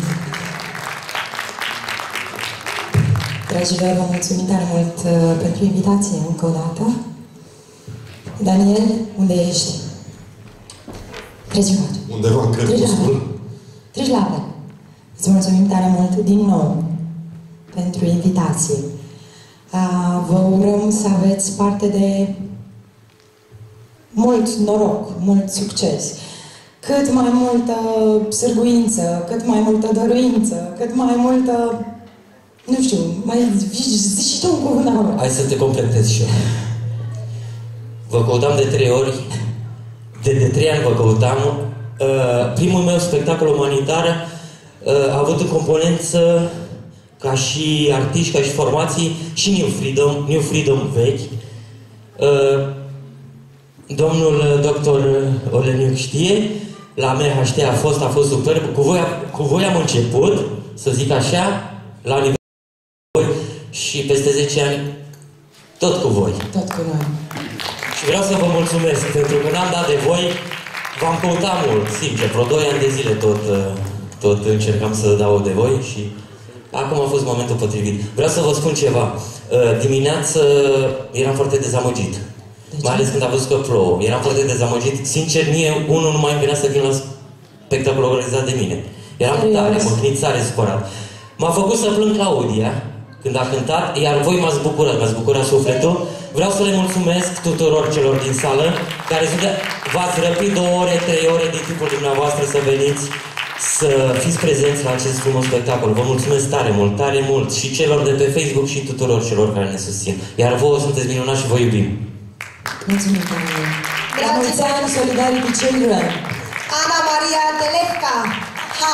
Dragilor, vă mulțumim tare mult pentru invitație încă o dată. Daniel, unde ești? Treci la Undeva, cred că spun. Treci la apă. Îți mulțumim tare mult din nou pentru invitație. Vă urăm să aveți parte de mult noroc, mult succes. Cât mai multă sârguință, cât mai multă dăruință, cât mai multă... Nu știu, mai zici și tu un cuvânt. Hai să te completez și eu. Vă căutam de 3 ori, de 3 ani vă căutam. Primul meu spectacol umanitar a avut în componență, ca și artiști, ca și formații, și New Freedom vechi. Domnul doctor Oleniuc știe, la MHT a fost superb. Cu voi am început, să zic așa, la nivel și peste 10 ani tot cu voi. Tot cu noi. Și vreau să vă mulțumesc, pentru că n-am dat de voi, v-am căutat mult, sincer, vreo 2 ani de zile tot încercam să dau de voi și acum a fost momentul potrivit. Vreau să vă spun ceva. Dimineață eram foarte dezamăgit. De mai ales când a văzut că plouă. Eram foarte dezamăgit. Sincer, mie unul nu mai venea să vin la spectacolul organizat de mine. Eram tare, mâhnițare, supărat. M-a făcut să plâng Claudia când a cântat, iar voi m-ați bucurat sufletul. Vreau să le mulțumesc tuturor celor din sală care v-ați răpit 2 ore, 3 ore din timpul dumneavoastră să veniți să fiți prezenți la acest frumos spectacol. Vă mulțumesc tare mult și celor de pe Facebook și tuturor celor care ne susțin. Iar vouă sunteți minunați și vă iubim. Mulțumim, Daniel. La mulți ani, Solidarity Children. Ana Maria Telefca. Ha!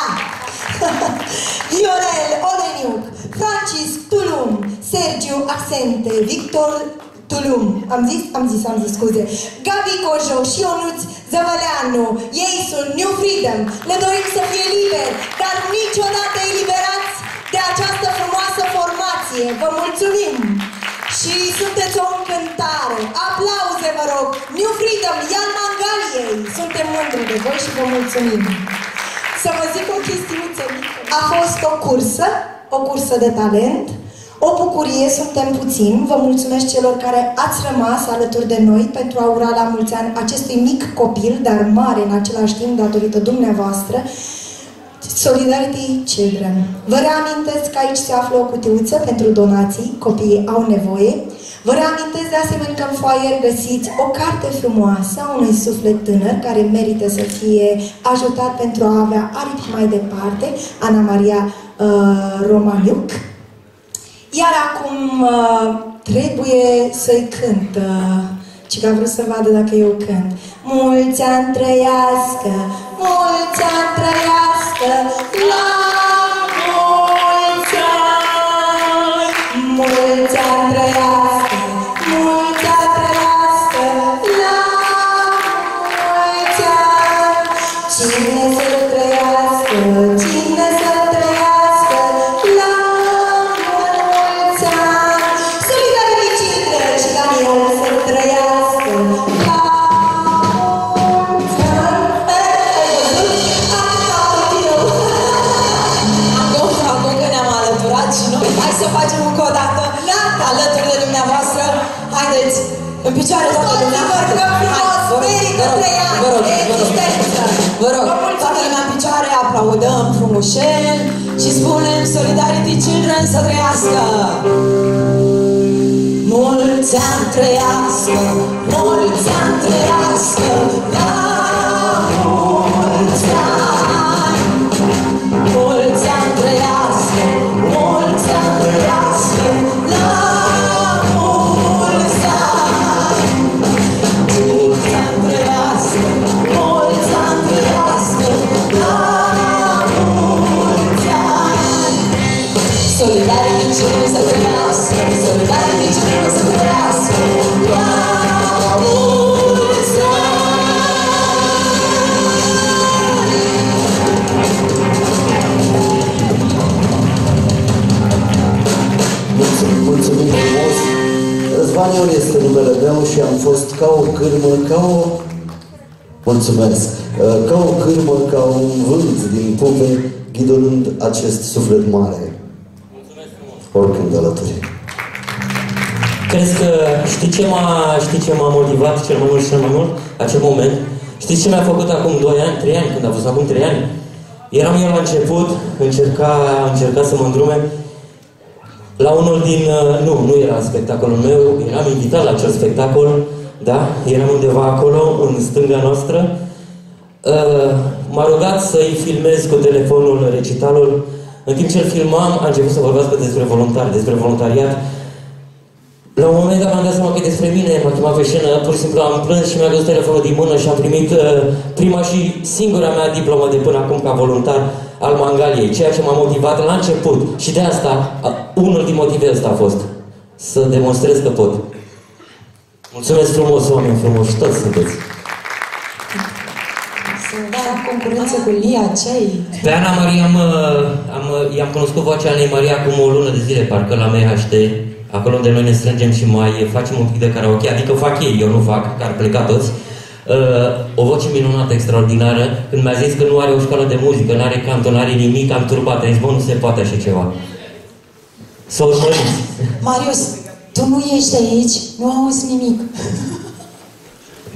Viorel Oleniuc, Francis Tulum, Sergiu Accente, Victor Tulum, am zis, scuze, Gabi Cojo și Ionuț Zăvăleanu, ei sunt New Freedom, le dorim să fie liberi, dar niciodată eliberați de această frumoasă formație. Vă mulțumim! Și sunteți o încântare. Aplauze, vă rog! New Freedom, Ian Mangaliei! Suntem mândri de voi și vă mulțumim! Să vă zic o chestiuță. A fost o cursă de talent, o bucurie, suntem puțini. Vă mulțumesc celor care ați rămas alături de noi pentru a ura la mulți ani acestui mic copil, dar mare în același timp datorită dumneavoastră. Solidarity Children. Vă reamintesc că aici se află o cutiuță pentru donații, copiii au nevoie. Vă reamintesc de asemenea că în foaier găsiți o carte frumoasă a unui suflet tânăr care merită să fie ajutat pentru a avea aripi mai departe, Ana Maria Romaniuc. Iar acum trebuie să-i cânt, ci că a vrut să vadă dacă eu cânt. Mulți ani trăiască, mulți ani trăiască, la mulți ani! Mulți ani trăiască, mulți ani trăiască, la mulți ani! Cine să trăiască, cine să trăiască, la mulți ani! Solidarity Children și Daniel să trăiască, la să facem încă o dată alături de dumneavoastră. Haideți, în picioare toată dumneavoastră. Vă rog, toată lumea în picioare, aplaudăm frumușel și spunem Solidarity Children să trăiască. Mulți ani trăiască, mulți ani trăiască, la mulți ani. Mulți ani trăiască, mulți ani trăiască, la mulți ani. Mulți ani trăiască, mulți ani trăiască, la mulți ani. Solidarity Children să trăiască, Solidarity Children să trăiască, la mulți ani. Mulțumim frumos! Răzvan Ion este numele meu și am fost ca o cârmă, mulțumesc! Ca o cârmă, ca un vânt din pupe, ghidonând acest suflet mare. Mulțumesc frumos! Oricând alături. Crezi că știi ce m-a motivat cel mai mult și cel mai mult? Acel moment? Știți ce mi-a făcut acum 2 ani, 3 ani, când a fost acum 3 ani? Eram eu la început, încerca să mă îndrume. La unul din... Nu era spectacolul meu, eram invitat la acel spectacol, da? Eram undeva acolo, în stânga noastră. M-a rugat să-i filmez cu telefonul recitalul. În timp ce îl filmam, a început să vorbească despre voluntari, despre voluntariat. La un moment dat m-am dat seama că e despre mine, m-a chemat pe scenă, pur și simplu am plâns și mi-a dus telefonul din mână și am primit prima și singura mea diplomă de până acum ca voluntar al Mangaliei, ceea ce m-a motivat la început. Și de asta, unul din motivele ăsta a fost să demonstrez că pot. Mulțumesc frumos, oameni frumoși, toți sunteți. Să dea concurență cu Lia, ce-ai? Pe Ana Maria i-am cunoscut vocea Anei Maria acum o lună de zile, parcă la MHD, acolo unde noi ne strângem și mai facem un pic de karaoke, adică fac ei, eu nu fac, că ar pleca toți. O voce minunată, extraordinară, când mi-a zis că nu are o școală de muzică, nu are canto, nu are nimic, am turbat, am zis, bă, nu se poate așa ceva. Să urmăriți. Marius, tu nu ești aici, nu auzi nimic.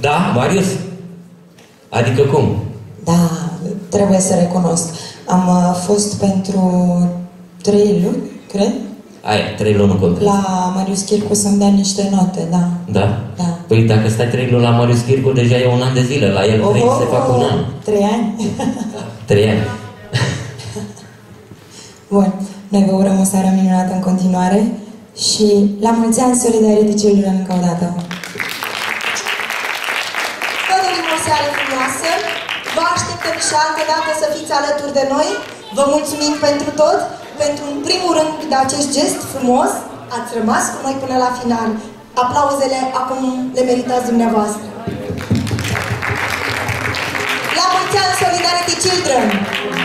Da, Marius? Adică cum? Da, trebuie să recunosc. Am fost pentru 3 luni, cred. Aia, 3 luni nu contează. La Marius Chircu să-mi dea niște note, da. Da? Da. Păi dacă stai 3 luni la Marius Chircu, deja e 1 an de zile. La el 3 se fac 1 an. 3 ani? 3 ani. Bun, noi vă urăm o seară minunată în continuare și la mulți ani Solidarity Children încă o dată. Vă dorim o seară frumoasă, vă așteptăm și altă dată să fiți alături de noi. Vă mulțumim pentru tot, pentru în primul rând de acest gest frumos, ați rămas cu noi până la final. Aplauzele acum le meritați dumneavoastră. La mulți ani Solidarity Children!